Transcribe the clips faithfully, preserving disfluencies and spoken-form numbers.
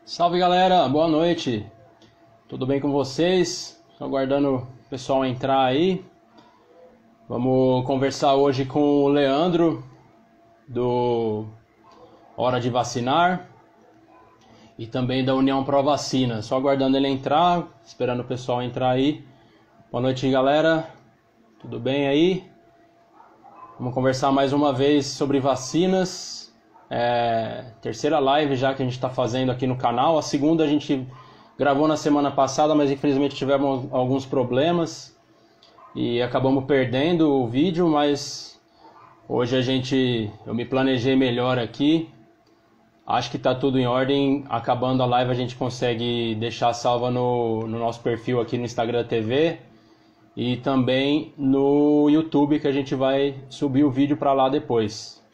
Salve galera, boa noite. Tudo bem com vocês? Estou aguardando o pessoal entrar aí. Vamos conversar hoje com o Leandro do Hora de Vacinar e também da União Pro Vacina. Só aguardando ele entrar, esperando o pessoal entrar aí. Boa noite, galera. Tudo bem aí? Vamos conversar mais uma vez sobre vacinas. É, terceira live já que a gente está fazendo aqui no canal. A segunda a gente gravou na semana passada, mas infelizmente tivemos alguns problemas e acabamos perdendo o vídeo, mas hoje a gente, eu me planejei melhor aqui. Acho que está tudo em ordem. Acabando a live a gente consegue deixar salva no, no nosso perfil aqui no Instagram T V e também no YouTube, que a gente vai subir o vídeo para lá depois.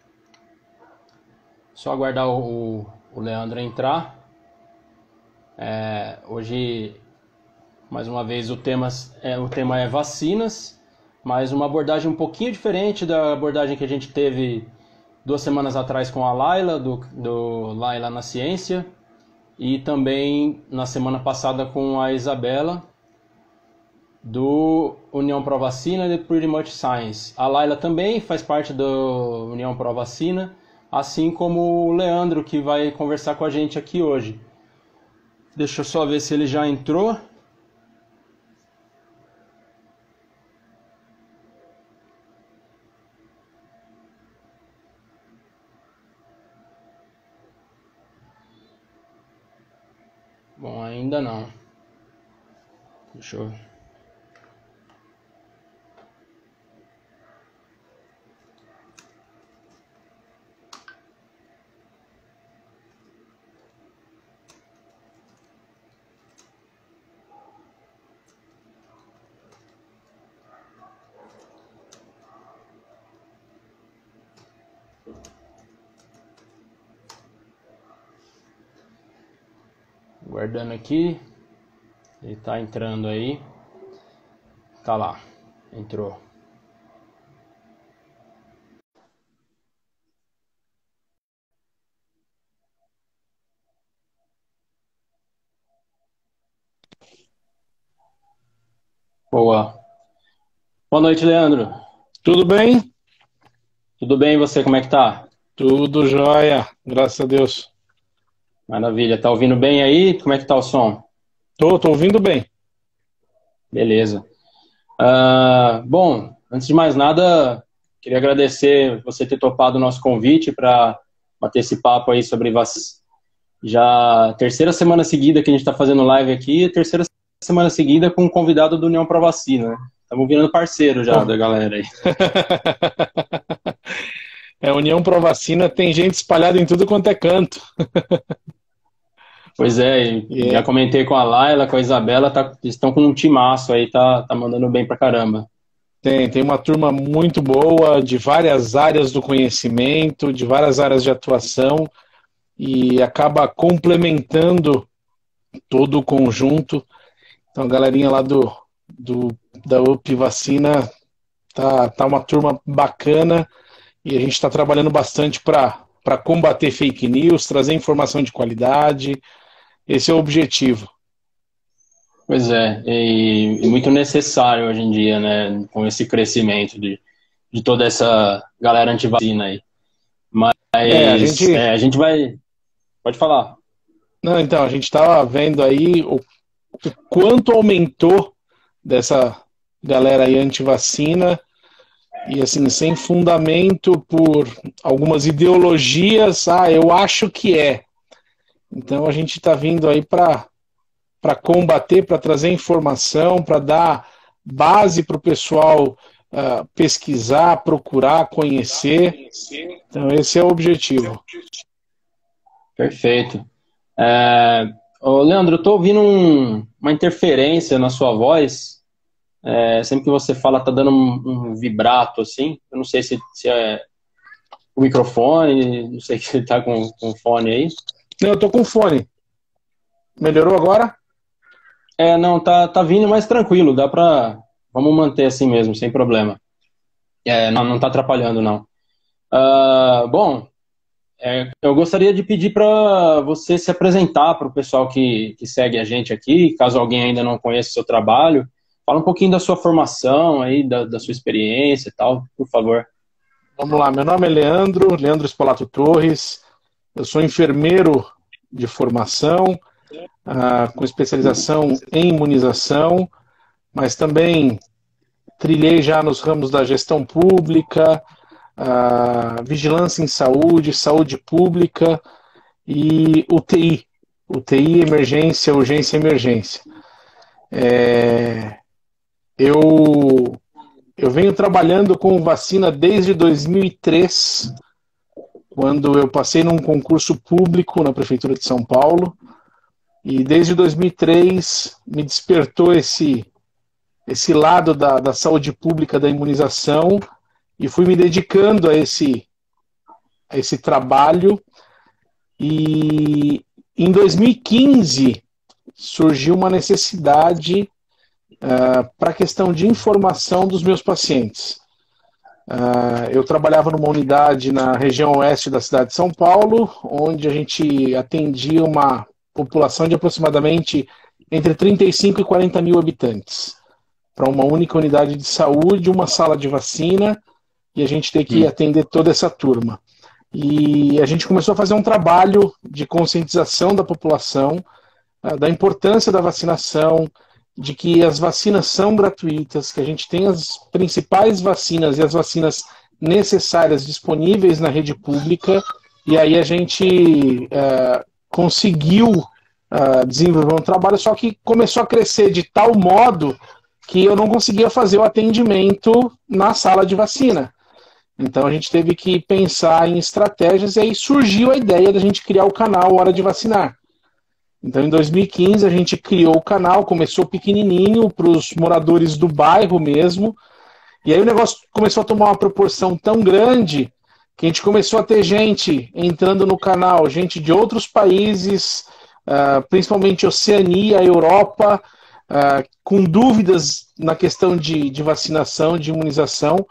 Só aguardar o, o Leandro entrar. É, hoje, mais uma vez, o tema, é, o tema é vacinas, mas uma abordagem um pouquinho diferente da abordagem que a gente teve duas semanas atrás com a Laila, do, do Laila na Ciência, e também na semana passada com a Isabela, do União Pro Vacina e do Pretty Much Science. A Laila também faz parte do União Pro Vacina, assim como o Leandro, que vai conversar com a gente aqui hoje. Deixa eu só ver se ele já entrou. Bom, ainda não. Deixa eu... Guardando aqui. Ele tá entrando aí. Tá lá. Entrou. Boa. Boa noite, Leandro. Tudo bem? Tudo bem, e você, como é que tá? Tudo jóia, graças a Deus. Maravilha. Tá ouvindo bem aí? Como é que tá o som? Tô, tô ouvindo bem. Beleza. Uh, bom, antes de mais nada, queria agradecer você ter topado o nosso convite para bater esse papo aí sobre vacinas. Já terceira semana seguida que a gente está fazendo live aqui, terceira semana seguida com um convidado do União Pro Vacina, né? Estamos virando parceiro já da galera aí. É, União Pro Vacina tem gente espalhada em tudo quanto é canto. Pois é, e Yeah. Já comentei com a Laila, com a Isabela, tá, estão com um timaço aí, tá, tá mandando bem pra caramba. Tem, tem uma turma muito boa, de várias áreas do conhecimento, de várias áreas de atuação, e acaba complementando todo o conjunto. Então, a galerinha lá do, do, da U P Vacina tá, tá uma turma bacana, e a gente está trabalhando bastante para para combater fake news, trazer informação de qualidade. Esse é o objetivo. Pois é, e, e muito necessário hoje em dia, né, com esse crescimento de, de toda essa galera antivacina aí. Mas É, a gente, é, a gente vai... Pode falar. não, então, a gente estava vendo aí o, o quanto aumentou dessa galera aí antivacina, e assim, sem fundamento por algumas ideologias, ah, eu acho que é. Então a gente está vindo aí para para combater, para trazer informação, para dar base para o pessoal uh, pesquisar, procurar, conhecer. Então esse é o objetivo. Perfeito. É, ô, Leandro, eu tô ouvindo um, uma interferência na sua voz. É, sempre que você fala, tá dando um, um vibrato, assim. Eu não sei se, se é o microfone, não sei se você tá com, com fone aí. Não, eu tô com fone. Melhorou agora? É, não, tá, tá vindo mais tranquilo, dá pra... Vamos manter assim mesmo, sem problema. É, não, não tá atrapalhando, não. Uh, bom, É, eu gostaria de pedir para você se apresentar para o pessoal que, que segue a gente aqui, caso alguém ainda não conheça o seu trabalho. Fala um pouquinho da sua formação aí, da, da sua experiência e tal, por favor. Vamos lá, meu nome é Leandro, Leandro Spolato Torres, eu sou enfermeiro de formação, ah, com especialização em imunização, mas também trilhei já nos ramos da gestão pública, ah, vigilância em saúde, saúde pública e U T I, U T I, emergência, urgência e emergência. É, eu, eu venho trabalhando com vacina desde dois mil e três, quando eu passei num concurso público na Prefeitura de São Paulo, e desde dois mil e três me despertou esse, esse lado da, da saúde pública, da imunização, e fui me dedicando a esse, a esse trabalho. E em dois mil e quinze surgiu uma necessidade uh, para a questão de informação dos meus pacientes. Uh, eu trabalhava numa unidade na região oeste da cidade de São Paulo, onde a gente atendia uma população de aproximadamente entre trinta e cinco e quarenta mil habitantes, para uma única unidade de saúde, uma sala de vacina, e a gente tem que atender toda essa turma. E a gente começou a fazer um trabalho de conscientização da população, da importância da vacinação, de que as vacinas são gratuitas, que a gente tem as principais vacinas e as vacinas necessárias disponíveis na rede pública, e aí a gente uh, conseguiu uh, desenvolver um trabalho, só que começou a crescer de tal modo que eu não conseguia fazer o atendimento na sala de vacina. Então a gente teve que pensar em estratégias, e aí surgiu a ideia da gente criar o canal Hora de Vacinar. Então em dois mil e quinze a gente criou o canal, começou pequenininho para os moradores do bairro mesmo, e aí o negócio começou a tomar uma proporção tão grande que a gente começou a ter gente entrando no canal, gente de outros países, uh, principalmente Oceania, Europa, uh, com dúvidas na questão de, de vacinação, de imunização.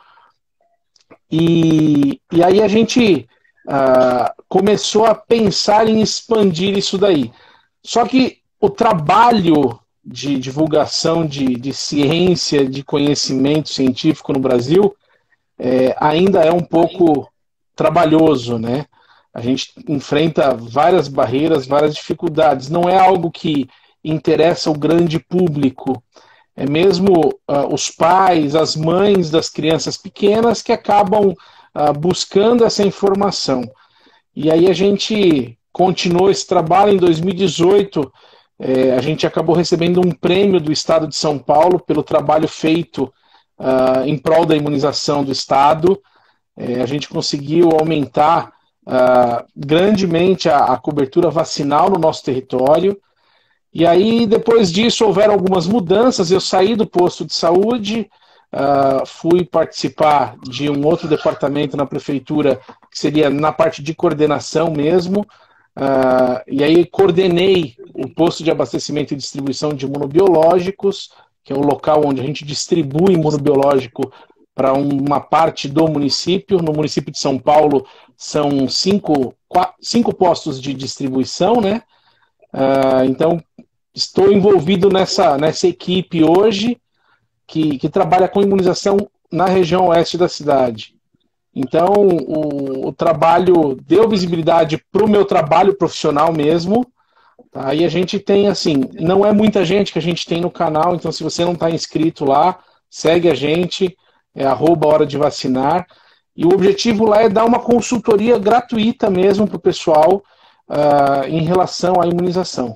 E, e aí a gente uh, começou a pensar em expandir isso daí. Só que o trabalho de divulgação de, de ciência, de conhecimento científico no Brasil é, ainda é um pouco trabalhoso, né? A gente enfrenta várias barreiras, várias dificuldades. Não é algo que interessa o grande público. É mesmo uh, os pais, as mães das crianças pequenas que acabam uh, buscando essa informação. E aí a gente continuou esse trabalho. Em dois mil e dezoito, eh, a gente acabou recebendo um prêmio do Estado de São Paulo pelo trabalho feito uh, em prol da imunização do Estado. Eh, a gente conseguiu aumentar uh, grandemente a, a cobertura vacinal no nosso território. E aí, depois disso, houveram algumas mudanças. Eu saí do posto de saúde, uh, fui participar de um outro departamento na prefeitura, que seria na parte de coordenação mesmo, uh, e aí coordenei o posto de abastecimento e distribuição de imunobiológicos, que é o local onde a gente distribui imunobiológico para uma parte do município. No município de São Paulo são cinco, quatro, cinco postos de distribuição, né? Uh, então, estou envolvido nessa, nessa equipe hoje que, que trabalha com imunização na região oeste da cidade. Então, o, o trabalho deu visibilidade para o meu trabalho profissional mesmo. Tá? E a gente tem, assim, não é muita gente que a gente tem no canal, então se você não está inscrito lá, segue a gente, é arroba Hora de Vacinar. E o objetivo lá é dar uma consultoria gratuita mesmo para o pessoal, Uh, em relação à imunização.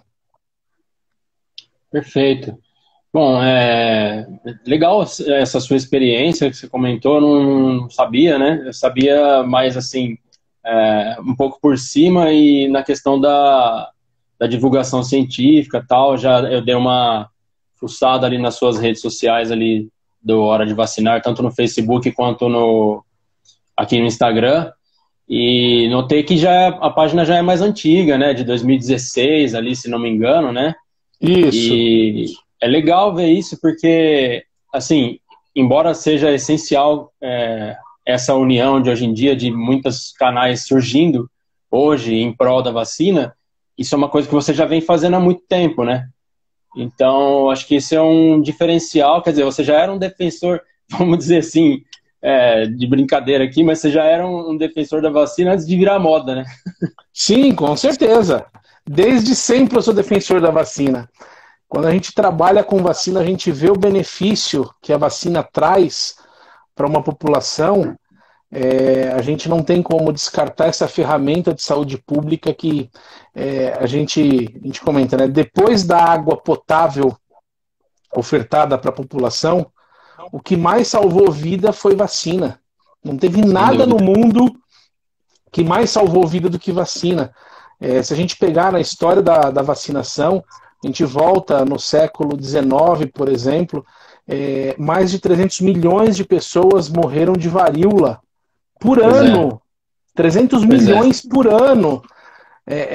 Perfeito. Bom, é legal essa sua experiência que você comentou. Eu não sabia, né? Eu sabia mais assim, é, um pouco por cima, e na questão da, da divulgação científica e tal, já eu dei uma fuçada ali nas suas redes sociais ali do Hora de Vacinar, tanto no Facebook quanto no, aqui no Instagram. E notei que já, a página já é mais antiga, né? De dois mil e dezesseis, ali, se não me engano, né? Isso. E é legal ver isso porque, assim, embora seja essencial é, essa união de hoje em dia, de muitos canais surgindo, hoje em prol da vacina, isso é uma coisa que você já vem fazendo há muito tempo, né? Então, acho que isso é um diferencial, quer dizer, você já era um defensor, vamos dizer assim, é, de brincadeira aqui, mas você já era um, um defensor da vacina antes de virar moda, né? Sim, com certeza. Desde sempre eu sou defensor da vacina. Quando a gente trabalha com vacina, a gente vê o benefício que a vacina traz para uma população. É, a gente não tem como descartar essa ferramenta de saúde pública que é, a, gente, a gente comenta, né? Depois da água potável ofertada para a população, o que mais salvou vida foi vacina. Não teve nada no mundo que mais salvou vida do que vacina. É, se a gente pegar na história da, da vacinação, a gente volta no século dezenove, por exemplo, é, mais de trezentos milhões de pessoas morreram de varíola por Pois ano. é. trezentos Pois é. milhões por ano. É,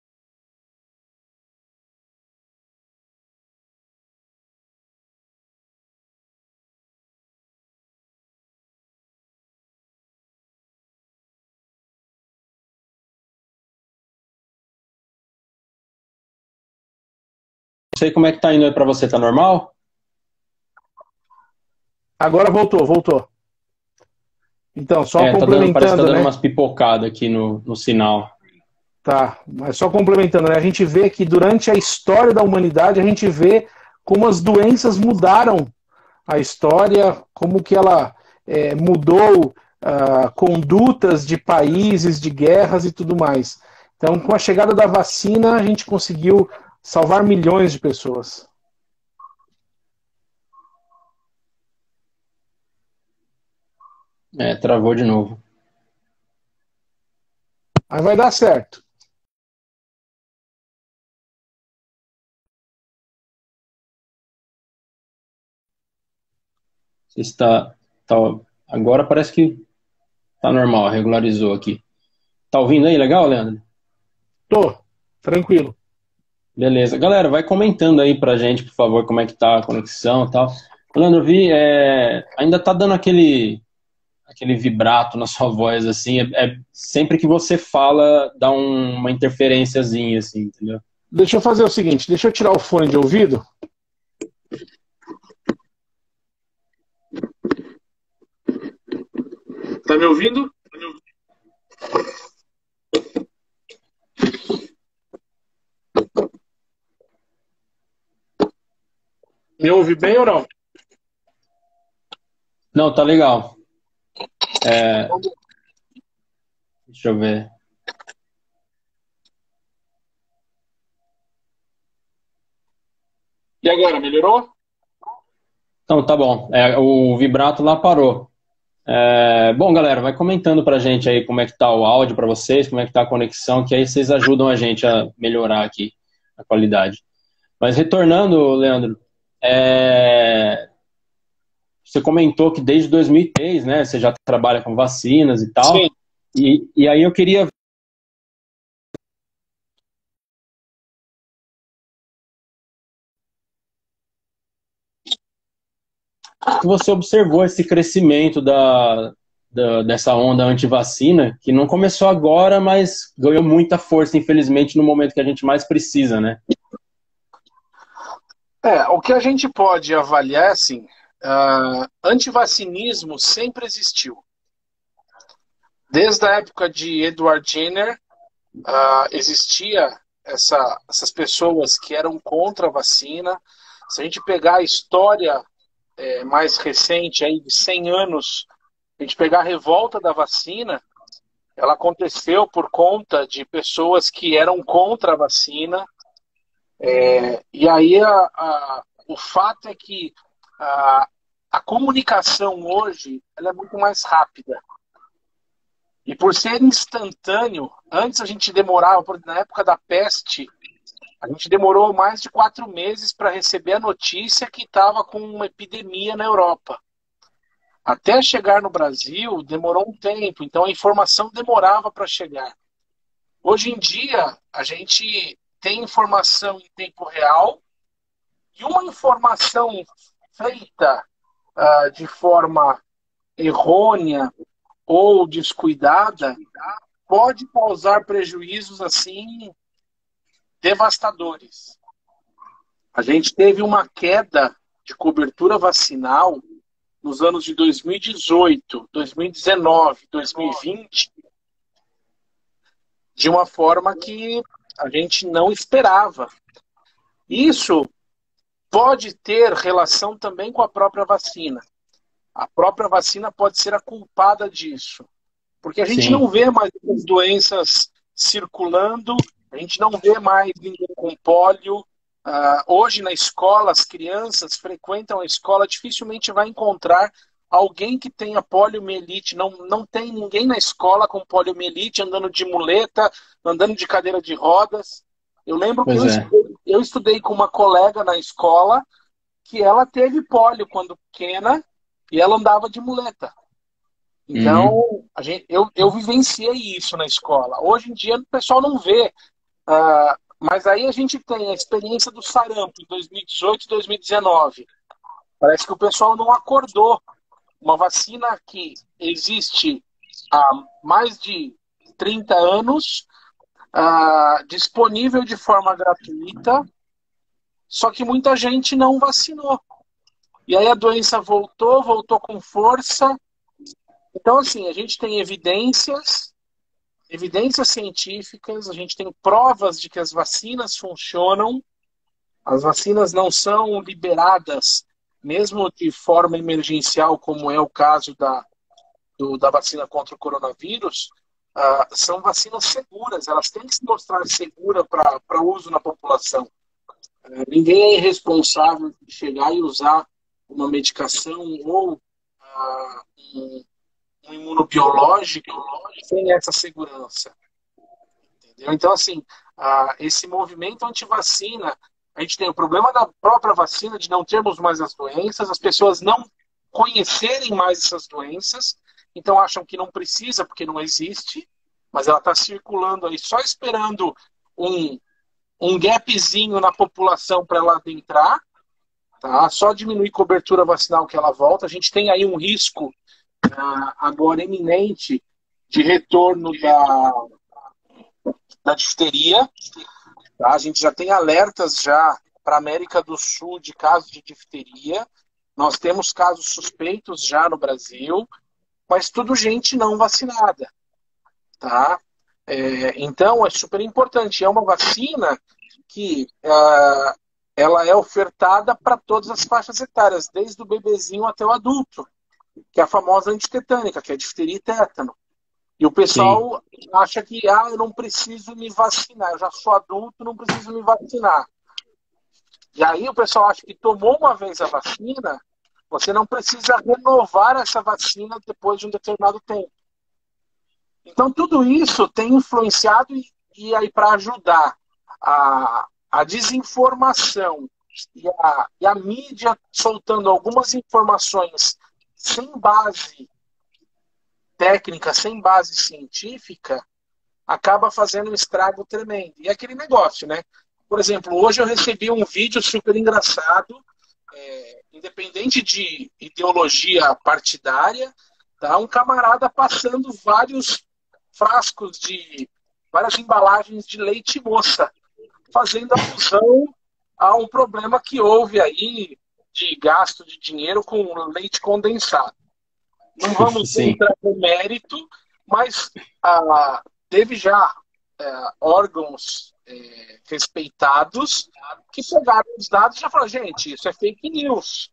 Não sei como é que tá indo aí pra você, tá normal? agora voltou, voltou. Então, só É, tá dando, parece que tá complementando, dando né? umas pipocadas aqui no, no sinal. Tá, mas só complementando, né? A gente vê que durante a história da humanidade, a gente vê como as doenças mudaram a história, como que ela é, mudou uh, condutas de países, de guerras e tudo mais. Então, com a chegada da vacina, a gente conseguiu salvar milhões de pessoas. É, travou de novo. Mas vai dar certo. Você está, tá, agora parece que tá normal, regularizou aqui. Tá ouvindo aí? Legal, Leandro? Tô, tranquilo. Beleza. Galera, vai comentando aí pra gente, por favor, como é que tá a conexão e tal. Leandro, eu vi, é, ainda tá dando aquele, aquele vibrato na sua voz, assim. É, é- sempre que você fala, dá um- uma interferênciazinha, assim, entendeu? Deixa eu fazer o seguinte, deixa eu tirar o fone de ouvido. Tá me ouvindo? Me ouve bem ou não? Não, tá legal. É, deixa eu ver. E agora, melhorou? Então, tá bom. É, o vibrato lá parou. É, bom, galera, vai comentando pra gente aí como é que tá o áudio pra vocês, como é que tá a conexão, que aí vocês ajudam a gente a melhorar aqui a qualidade. Mas retornando, Leandro, é, você comentou que desde dois mil e três, né, você já trabalha com vacinas e Sim. tal, e, e aí eu queria que você observou esse crescimento da, da, dessa onda anti-vacina, que não começou agora, mas ganhou muita força, infelizmente, no momento que a gente mais precisa, né? É, o que a gente pode avaliar é assim, uh, antivacinismo sempre existiu. Desde a época de Edward Jenner, uh, existia essa, essas pessoas que eram contra a vacina. Se a gente pegar a história é, mais recente, aí, de cem anos, a gente pegar a revolta da vacina, ela aconteceu por conta de pessoas que eram contra a vacina. É, e aí a, a, o fato é que a, a comunicação hoje ela é muito mais rápida. E por ser instantâneo, antes a gente demorava, na época da peste, a gente demorou mais de quatro meses para receber a notícia que estava com uma epidemia na Europa. Até chegar no Brasil, demorou um tempo, então a informação demorava para chegar. Hoje em dia, a gente tem informação em tempo real e uma informação feita uh, de forma errônea ou descuidada pode causar prejuízos assim devastadores. A gente teve uma queda de cobertura vacinal nos anos de dois mil e dezoito, dois mil e dezenove, dois mil e vinte, de uma forma que a gente não esperava. Isso pode ter relação também com a própria vacina. A própria vacina pode ser a culpada disso. Porque a gente Sim. não vê mais as doenças circulando, a gente não vê mais ninguém com pólio. Uh, hoje na escola, as crianças frequentam a escola, dificilmente vai encontrar alguém que tenha poliomielite. Não, não tem ninguém na escola com poliomielite, andando de muleta, andando de cadeira de rodas. Eu lembro Pois que eu, é. estudei, eu estudei com uma colega na escola que ela teve pólio quando pequena e ela andava de muleta. Então, Uhum. a gente, eu, eu vivenciei isso na escola. Hoje em dia o pessoal não vê. Uh, mas aí a gente tem a experiência do sarampo em dois mil e dezoito e dois mil e dezenove. Parece que o pessoal não acordou. Uma vacina que existe há mais de trinta anos, uh, disponível de forma gratuita, só que muita gente não vacinou. E aí a doença voltou, voltou com força. Então, assim, a gente tem evidências, evidências científicas, a gente tem provas de que as vacinas funcionam, as vacinas não são liberadas, mesmo de forma emergencial, como é o caso da, do, da vacina contra o coronavírus, uh, são vacinas seguras, elas têm que se mostrar seguras para uso na população. Uh, ninguém é irresponsável de chegar e usar uma medicação ou uh, um um imunobiológico sem essa segurança. Entendeu? Então, assim, uh, esse movimento antivacina, a gente tem o problema da própria vacina, de não termos mais as doenças, as pessoas não conhecerem mais essas doenças, então acham que não precisa, porque não existe, mas ela está circulando aí, só esperando um, um gapzinho na população para ela adentrar, tá? Só diminuir cobertura vacinal que ela volta. A gente tem aí um risco Uh, agora iminente de retorno da, da difteria. Tá? A gente já tem alertas já para a América do Sul de casos de difteria. Nós temos casos suspeitos já no Brasil, mas tudo gente não vacinada. Tá? É, então é super importante. É uma vacina que uh, ela é ofertada para todas as faixas etárias, desde o bebezinho até o adulto, que é a famosa antitetânica, que é a difteria e tétano. E o pessoal Sim. acha que ah, eu não preciso me vacinar, eu já sou adulto, não preciso me vacinar. E aí o pessoal acha que tomou uma vez a vacina, você não precisa renovar essa vacina depois de um determinado tempo. Então tudo isso tem influenciado e, e aí para ajudar a, a desinformação e a, e a mídia soltando algumas informações sem base técnica, sem base científica, acaba fazendo um estrago tremendo. E é aquele negócio, né? Por exemplo, hoje eu recebi um vídeo super engraçado, é, independente de ideologia partidária, tá? Um camarada passando vários frascos de, várias embalagens de leite moça, fazendo alusão a um problema que houve aí de gasto de dinheiro com leite condensado. Não vamos Sim. entrar no mérito, mas ah, teve já eh, órgãos eh, respeitados que pegaram os dados e já falaram, gente, isso é fake news.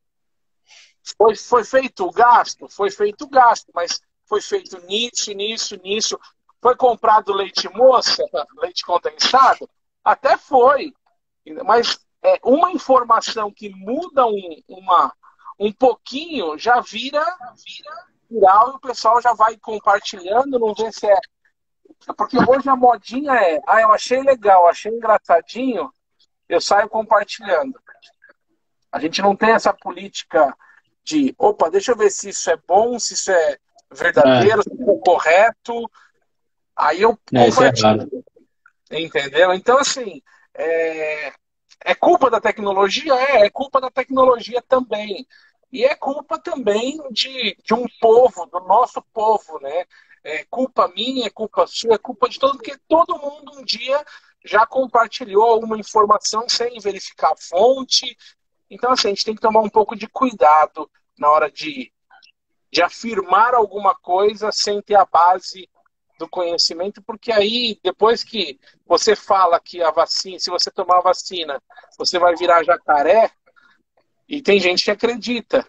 Foi, foi feito o gasto? Foi feito o gasto, mas foi feito nisso, nisso, nisso. Foi comprado leite moça, leite condensado? Até foi. Mas é, uma informação que muda um, uma, um pouquinho já vira, vira viral e o pessoal já vai compartilhando, não vê se é. Porque hoje a modinha é, ah, eu achei legal, achei engraçadinho, eu saio compartilhando. A gente não tem essa política de, opa, deixa eu ver se isso é bom, se isso é verdadeiro, é. se isso é correto. Aí eu é, compartilho. É entendeu? Então, assim, é, é culpa da tecnologia? É, é culpa da tecnologia também. E é culpa também de, de um povo, do nosso povo, né? é culpa minha, é culpa sua, é culpa de todo mundo, porque todo mundo um dia já compartilhou alguma informação sem verificar a fonte. Então, assim, a gente tem que tomar um pouco de cuidado na hora de, de afirmar alguma coisa sem ter a base do conhecimento, porque aí, depois que você fala que a vacina, se você tomar a vacina, você vai virar jacaré, e tem gente que acredita.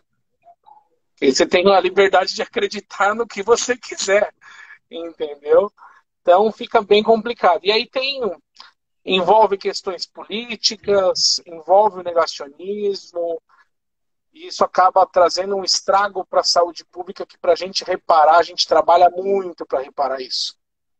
E você tem a liberdade de acreditar no que você quiser, entendeu? Então fica bem complicado. E aí tem, envolve questões políticas, envolve o negacionismo, e isso acaba trazendo um estrago para a saúde pública que, para a gente reparar, a gente trabalha muito para reparar isso.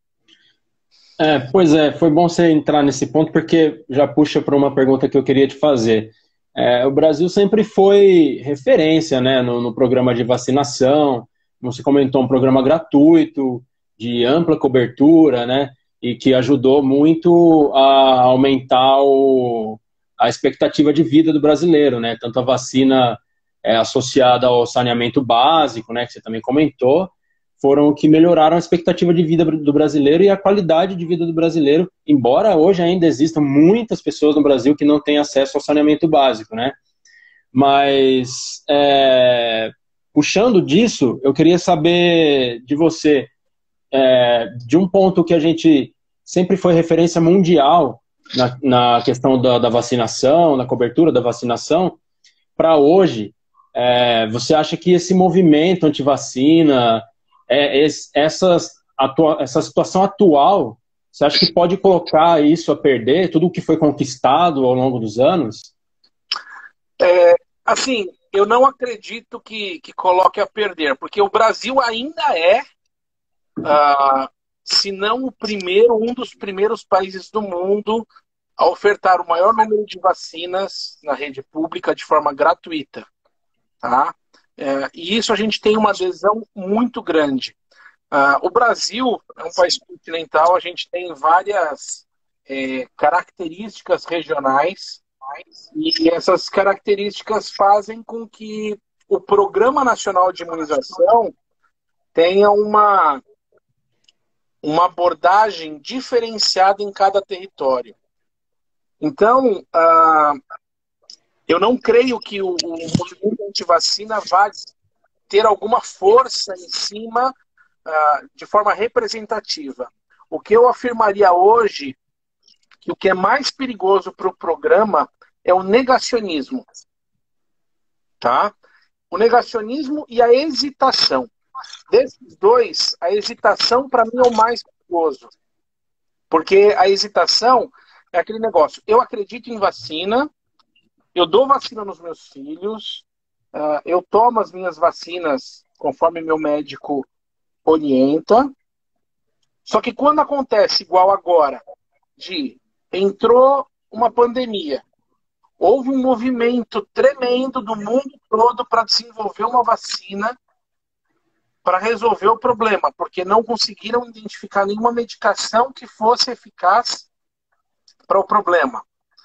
É, pois é, foi bom você entrar nesse ponto, porque já puxa para uma pergunta que eu queria te fazer. É, o Brasil sempre foi referência, né, no, no programa de vacinação. Você comentou, um programa gratuito, de ampla cobertura, né, e que ajudou muito a aumentar o, a expectativa de vida do brasileiro, né, tanto a vacina é, associada ao saneamento básico, né, que você também comentou, foram o que melhoraram a expectativa de vida do brasileiro e a qualidade de vida do brasileiro, embora hoje ainda existam muitas pessoas no Brasil que não têm acesso ao saneamento básico, né? Mas, é, puxando disso, eu queria saber de você, é, de um ponto que a gente sempre foi referência mundial na, na questão da, da vacinação, na cobertura da vacinação, para hoje, é, você acha que esse movimento anti-vacina, É, essa, atua, essa situação atual, você acha que pode colocar isso a perder, tudo o que foi conquistado ao longo dos anos? É, assim, eu não acredito que, que coloque a perder, porque o Brasil ainda é, ah, se não o primeiro, um dos primeiros países do mundo a ofertar o maior número de vacinas na rede pública de forma gratuita. Tá? É, e isso a gente tem uma adesão muito grande. Uh, o Brasil é um país continental, a gente tem várias é, características regionais, e essas características fazem com que o Programa Nacional de Imunização tenha uma, uma abordagem diferenciada em cada território. Então, uh, eu não creio que o, o movimento anti-vacina vá ter alguma força em cima uh, de forma representativa. O que eu afirmaria hoje, que o que é mais perigoso para o programa é o negacionismo. Tá? O negacionismo e a hesitação. Desses dois, a hesitação para mim é o mais perigoso. Porque a hesitação é aquele negócio, eu acredito em vacina, eu dou vacina nos meus filhos, uh, eu tomo as minhas vacinas conforme meu médico orienta. Só que quando acontece igual agora, de entrou uma pandemia, houve um movimento tremendo do mundo todo para desenvolver uma vacina para resolver o problema, porque não conseguiram identificar nenhuma medicação que fosse eficaz para o problema.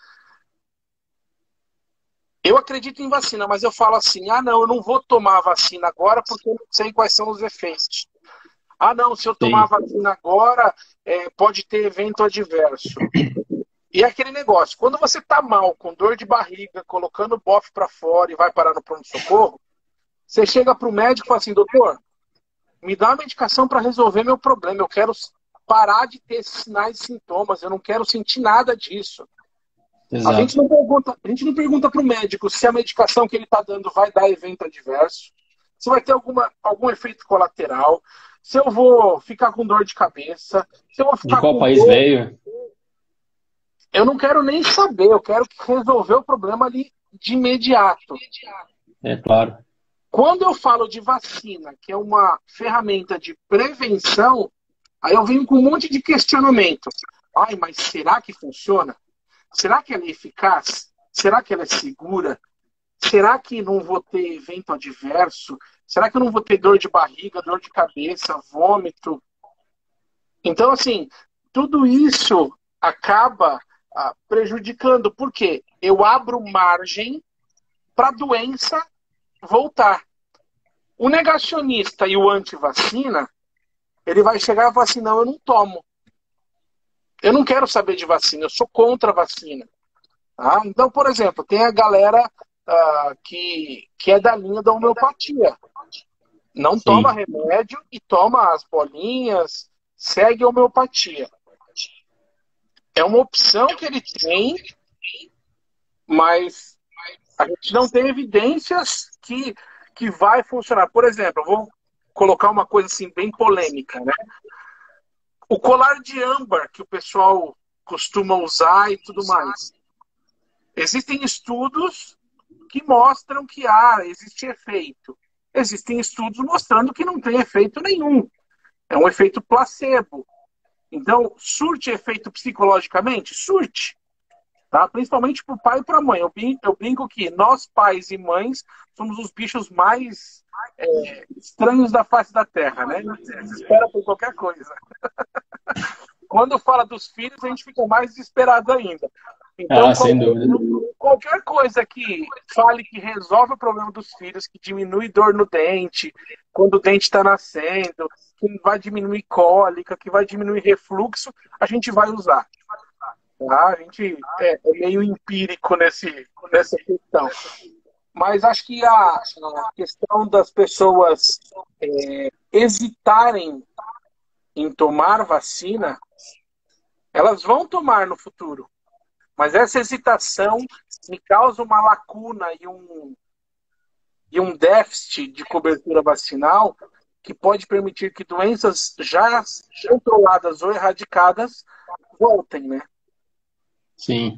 Eu acredito em vacina, mas eu falo assim, ah não, eu não vou tomar a vacina agora porque eu não sei quais são os efeitos. Ah não, se eu tomar Sim. a vacina agora, é, pode ter evento adverso. E é aquele negócio, quando você tá mal, com dor de barriga, colocando o bofe para fora e vai parar no pronto-socorro, você chega pro médico e fala assim, doutor, me dá uma medicação para resolver meu problema, eu quero parar de ter esses sinais e sintomas, eu não quero sentir nada disso. Exato. A gente não pergunta, a gente não pergunta pro médico se a medicação que ele está dando vai dar evento adverso, se vai ter alguma, algum efeito colateral, se eu vou ficar com dor de cabeça, se eu vou ficar de qual com país dor... veio? Eu não quero nem saber, eu quero resolver o problema ali de imediato. É claro. Quando eu falo de vacina, que é uma ferramenta de prevenção, aí eu venho com um monte de questionamento. Ai, mas será que funciona? Será que ela é eficaz? Será que ela é segura? Será que não vou ter evento adverso? Será que eu não vou ter dor de barriga, dor de cabeça, vômito? Então, assim, tudo isso acaba ah, prejudicando. Por quê? Eu abro margem para a doença voltar. O negacionista e o antivacina, ele vai chegar e falar assim, não, eu não tomo. Eu não quero saber de vacina, eu sou contra a vacina. Tá? Então, por exemplo, tem a galera uh, que, que é da linha da homeopatia. Não Sim. toma remédio e toma as bolinhas, segue a homeopatia. É uma opção que ele tem, mas a gente não tem evidências que, que vai funcionar. Por exemplo, eu vou colocar uma coisa assim bem polêmica, né? O colar de âmbar que o pessoal costuma usar e tudo mais. Existem estudos que mostram que ah, existe efeito. Existem estudos mostrando que não tem efeito nenhum. É um efeito placebo. Então, surte efeito psicologicamente? Surte. Tá? Principalmente para o pai e para a mãe. Eu brinco, eu brinco que nós, pais e mães, somos os bichos mais é, estranhos da face da Terra, né? A gente desespera por qualquer coisa. Quando fala dos filhos, a gente fica mais desesperado ainda. Então, Ah, sem dúvida. qualquer coisa que fale que resolve o problema dos filhos, que diminui dor no dente, quando o dente está nascendo, que vai diminuir cólica, que vai diminuir refluxo, a gente vai usar. Tá? A gente é, é meio empírico nesse, nessa questão. Mas acho que a, a questão das pessoas é, hesitarem em tomar vacina, elas vão tomar no futuro. Mas essa hesitação me causa uma lacuna e um, e um déficit de cobertura vacinal que pode permitir que doenças já controladas ou erradicadas voltem, né? Sim.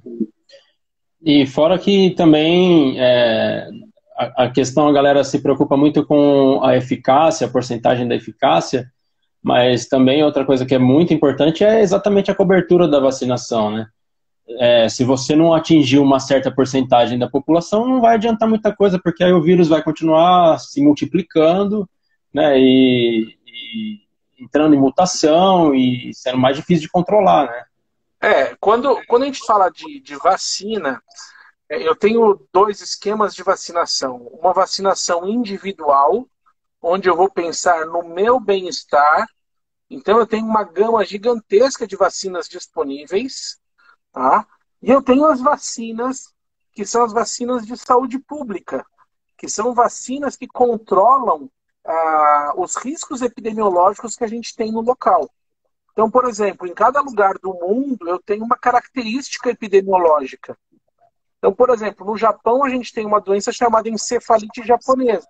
E fora que também é, a, a questão, a galera se preocupa muito com a eficácia, a porcentagem da eficácia, mas também outra coisa que é muito importante é exatamente a cobertura da vacinação, né? É, se você não atingir uma certa porcentagem da população, não vai adiantar muita coisa, porque aí o vírus vai continuar se multiplicando, né, e, e entrando em mutação e sendo mais difícil de controlar, né? É, quando, quando a gente fala de, de vacina, eu tenho dois esquemas de vacinação. Uma vacinação individual, onde eu vou pensar no meu bem-estar. Então eu tenho uma gama gigantesca de vacinas disponíveis, tá? E eu tenho as vacinas, que são as vacinas de saúde pública, que são vacinas que controlam ah, os riscos epidemiológicos que a gente tem no local. Então, por exemplo, em cada lugar do mundo eu tenho uma característica epidemiológica. Então, por exemplo, no Japão a gente tem uma doença chamada encefalite japonesa.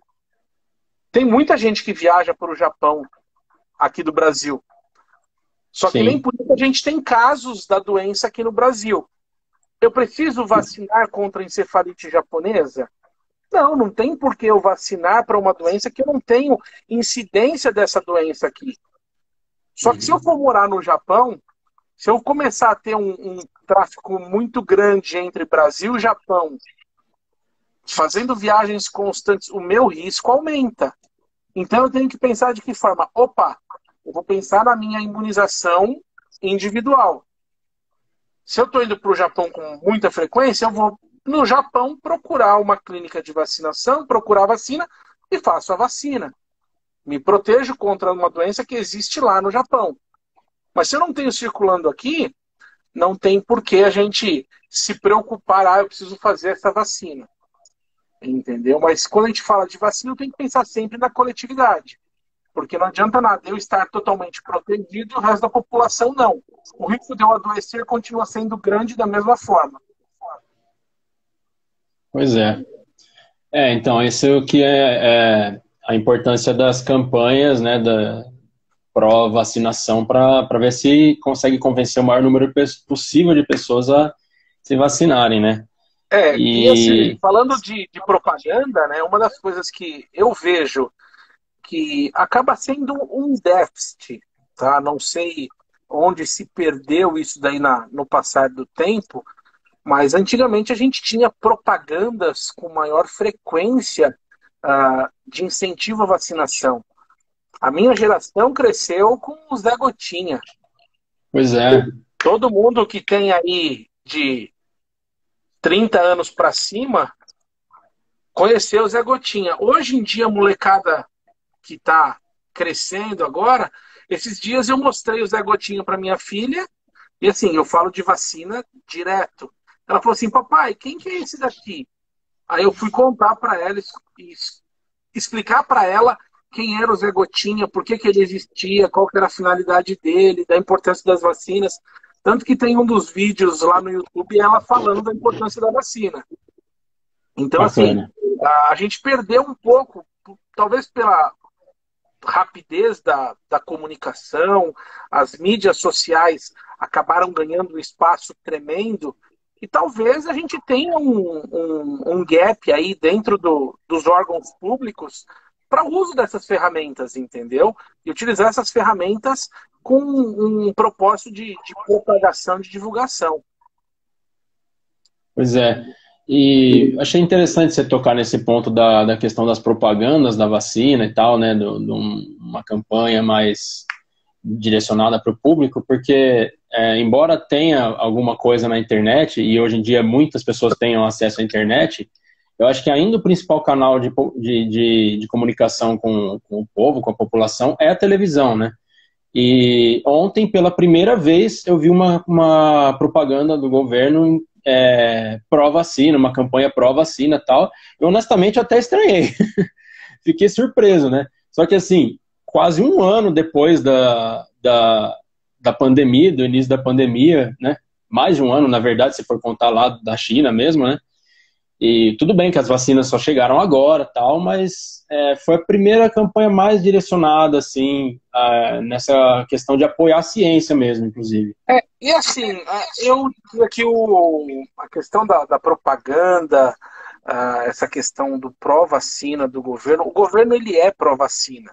Tem muita gente que viaja para o Japão aqui do Brasil. Só que Sim. nem por isso a gente tem casos da doença aqui no Brasil. Eu preciso vacinar contra a encefalite japonesa? Não, não tem por que eu vacinar para uma doença que eu não tenho incidência dessa doença aqui. Só que se eu for morar no Japão, se eu começar a ter um, um tráfego muito grande entre Brasil e Japão, fazendo viagens constantes, o meu risco aumenta. Então eu tenho que pensar de que forma? Opa, eu vou pensar na minha imunização individual. Se eu estou indo para o Japão com muita frequência, eu vou no Japão procurar uma clínica de vacinação, procurar a vacina e faço a vacina. Me protejo contra uma doença que existe lá no Japão. Mas se eu não tenho circulando aqui, não tem por que a gente se preocupar, ah, eu preciso fazer essa vacina. Entendeu? Mas quando a gente fala de vacina, eu tenho que pensar sempre na coletividade. Porque não adianta nada eu estar totalmente protegido e o resto da população não. O risco de eu adoecer continua sendo grande da mesma forma. Pois é. É, então, esse é o que é, é a importância das campanhas, né, da pró-vacinação, para ver se consegue convencer o maior número possível de pessoas a se vacinarem, né? É, e, e assim, falando de, de propaganda, né, uma das coisas que eu vejo que acaba sendo um déficit, tá? Não sei onde se perdeu isso daí na, no passar do tempo, mas antigamente a gente tinha propagandas com maior frequência uh, de incentivo à vacinação. A minha geração cresceu com o Zé Gotinha. Pois é. Todo mundo que tem aí de trinta anos para cima conheceu o Zé Gotinha. Hoje em dia, a molecada que está crescendo agora Esses dias eu mostrei o Zé Gotinha para minha filha, e assim, eu falo de vacina direto. Ela falou assim, papai, quem que é esse daqui? Aí eu fui contar para ela e explicar para ela quem era o Zé Gotinha, por que, que ele existia, qual que era a finalidade dele, da importância das vacinas. Tanto que tem um dos vídeos lá no YouTube ela falando da importância da vacina. Então, Bacana. assim, a gente perdeu um pouco, talvez pela rapidez da, da comunicação, as mídias sociais acabaram ganhando um espaço tremendo, e talvez a gente tenha um, um, um gap aí dentro do, dos órgãos públicos para o uso dessas ferramentas, entendeu? E utilizar essas ferramentas com um propósito de, de propagação, de divulgação. Pois é. E achei interessante você tocar nesse ponto da, da questão das propagandas da vacina e tal, né? De uma campanha mais direcionada para o público, porque é, embora tenha alguma coisa na internet, e hoje em dia muitas pessoas tenham acesso à internet, eu acho que ainda o principal canal de, de, de, de comunicação com, com o povo, com a população, é a televisão, né? E ontem, pela primeira vez, eu vi uma, uma propaganda do governo é, pró-vacina, uma campanha pró-vacina e tal. E honestamente, eu até estranhei. Fiquei surpreso, né? Só que assim, quase um ano depois da, da, da pandemia, do início da pandemia, né? Mais de um ano, na verdade, se for contar lá da China mesmo, né? E tudo bem que as vacinas só chegaram agora, tal, mas é, foi a primeira campanha mais direcionada, assim, a, nessa questão de apoiar a ciência mesmo, inclusive. É, e assim, eu diria que o, a questão da, da propaganda, uh, essa questão do pró-vacina do governo, o governo ele é pró-vacina,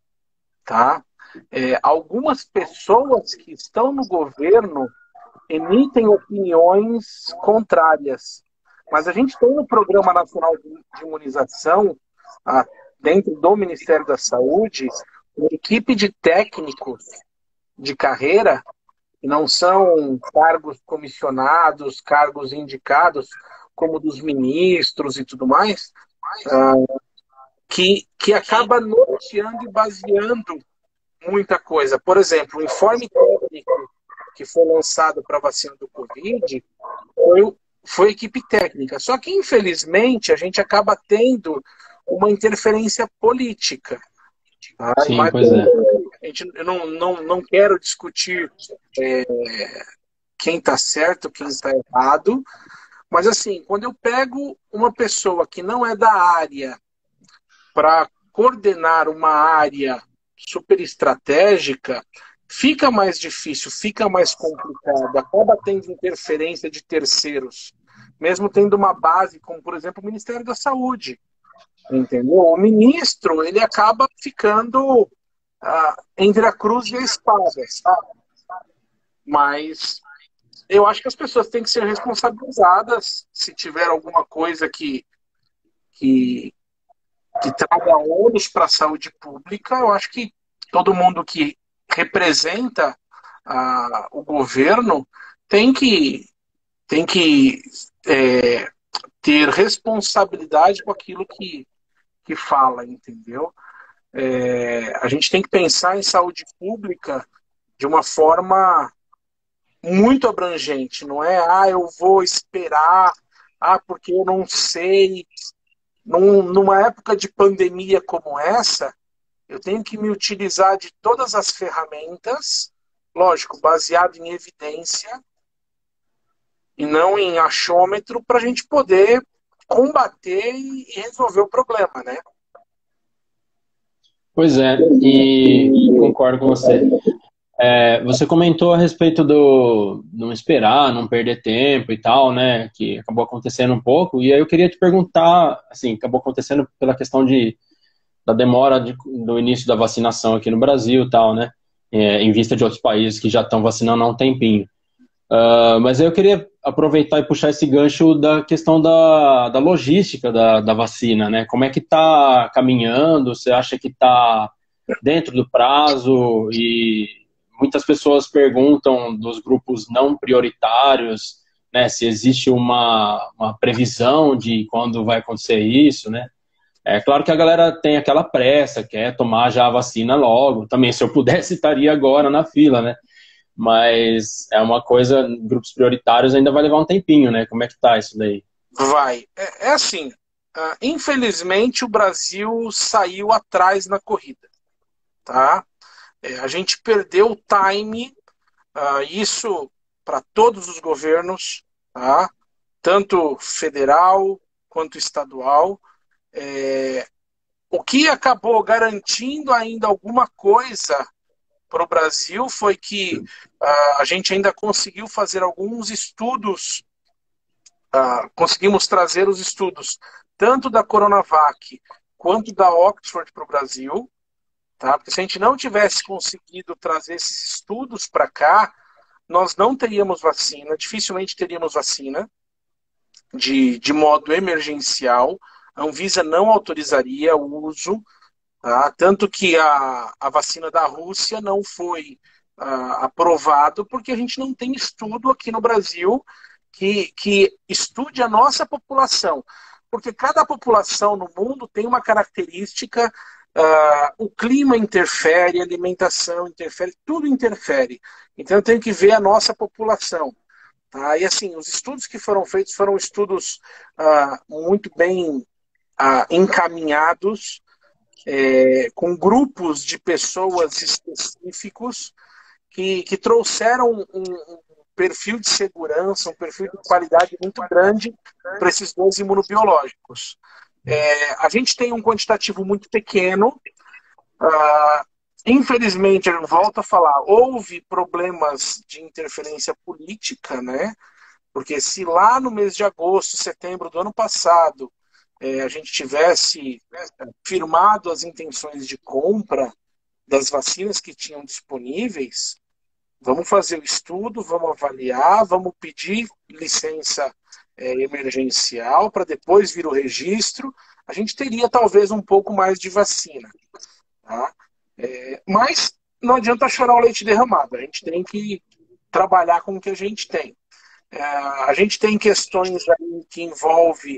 tá? É, algumas pessoas que estão no governo emitem opiniões contrárias. Mas a gente tem no Programa Nacional de Imunização, ah, dentro do Ministério da Saúde, uma equipe de técnicos de carreira, que não são cargos comissionados, cargos indicados, como dos ministros e tudo mais, ah, que, que acaba norteando e baseando muita coisa. Por exemplo, o informe técnico que foi lançado para a vacina do Covid foi foi equipe técnica. Só que, infelizmente, a gente acaba tendo uma interferência política. Tá? Sim, Mas, pois é. a gente, eu não, não, não quero discutir é, quem está certo, quem está errado, mas, assim, quando eu pego uma pessoa que não é da área para coordenar uma área super estratégica, fica mais difícil, fica mais complicado, acaba tendo interferência de terceiros, mesmo tendo uma base, como por exemplo o Ministério da Saúde, entendeu? O ministro, ele acaba ficando ah, entre a cruz e a espada, sabe? Mas eu acho que as pessoas têm que ser responsabilizadas se tiver alguma coisa que, que, que traga ônus para a saúde pública. Eu acho que todo mundo que representa ah, o governo tem que, tem que é, ter responsabilidade com aquilo que, que fala, entendeu? É, a gente tem que pensar em saúde pública de uma forma muito abrangente, não é, ah, eu vou esperar, ah, porque eu não sei. Num, numa época de pandemia como essa, eu tenho que me utilizar de todas as ferramentas, lógico, baseado em evidência e não em achômetro, para a gente poder combater e resolver o problema, né? Pois é, e concordo com você. É, você comentou a respeito do não esperar, não perder tempo e tal, né? Que acabou acontecendo um pouco. E aí eu queria te perguntar, assim, acabou acontecendo pela questão de da demora de, do início da vacinação aqui no Brasil e tal, né? É, em vista de outros países que já estão vacinando há um tempinho. Uh, mas aí eu queria aproveitar e puxar esse gancho da questão da, da logística da, da vacina, né? Como é que está caminhando? Você acha que está dentro do prazo? E muitas pessoas perguntam dos grupos não prioritários, né? Se existe uma, uma previsão de quando vai acontecer isso, né? É claro que a galera tem aquela pressa, quer tomar já a vacina logo. Também, se eu pudesse, estaria agora na fila, né? Mas é uma coisa, grupos prioritários ainda vai levar um tempinho, né? Como é que tá isso daí? Vai. É, é assim, uh, infelizmente o Brasil saiu atrás na corrida, tá? É, a gente perdeu o time, uh, isso para todos os governos, tá? Tanto federal quanto estadual. É, o que acabou garantindo ainda alguma coisa para o Brasil foi que uh, a gente ainda conseguiu fazer alguns estudos, uh, conseguimos trazer os estudos tanto da Coronavac quanto da Oxford para o Brasil, tá? Porque se a gente não tivesse conseguido trazer esses estudos para cá, nós não teríamos vacina, dificilmente teríamos vacina de, de modo emergencial. A Anvisa não autorizaria o uso, tá? Tanto que a, a vacina da Rússia não foi uh, aprovado porque a gente não tem estudo aqui no Brasil que, que estude a nossa população. Porque cada população no mundo tem uma característica, uh, o clima interfere, a alimentação interfere, tudo interfere. Então eu tenho que ver a nossa população. Tá? E assim, os estudos que foram feitos foram estudos uh, muito bem uh, encaminhados, é, com grupos de pessoas específicos que, que trouxeram um, um perfil de segurança, um perfil de qualidade muito grande para esses dois imunobiológicos. É, a gente tem um quantitativo muito pequeno. Uh, infelizmente, eu volto a falar, houve problemas de interferência política, né? Porque se lá no mês de agosto, setembro do ano passado, é, a gente tivesse firmado as intenções de compra das vacinas que tinham disponíveis, vamos fazer o estudo, vamos avaliar, vamos pedir licença é, emergencial para depois vir o registro, a gente teria talvez um pouco mais de vacina. Tá? É, mas não adianta chorar o leite derramado, a gente tem que trabalhar com o que a gente tem. É, a gente tem questões aí que envolvem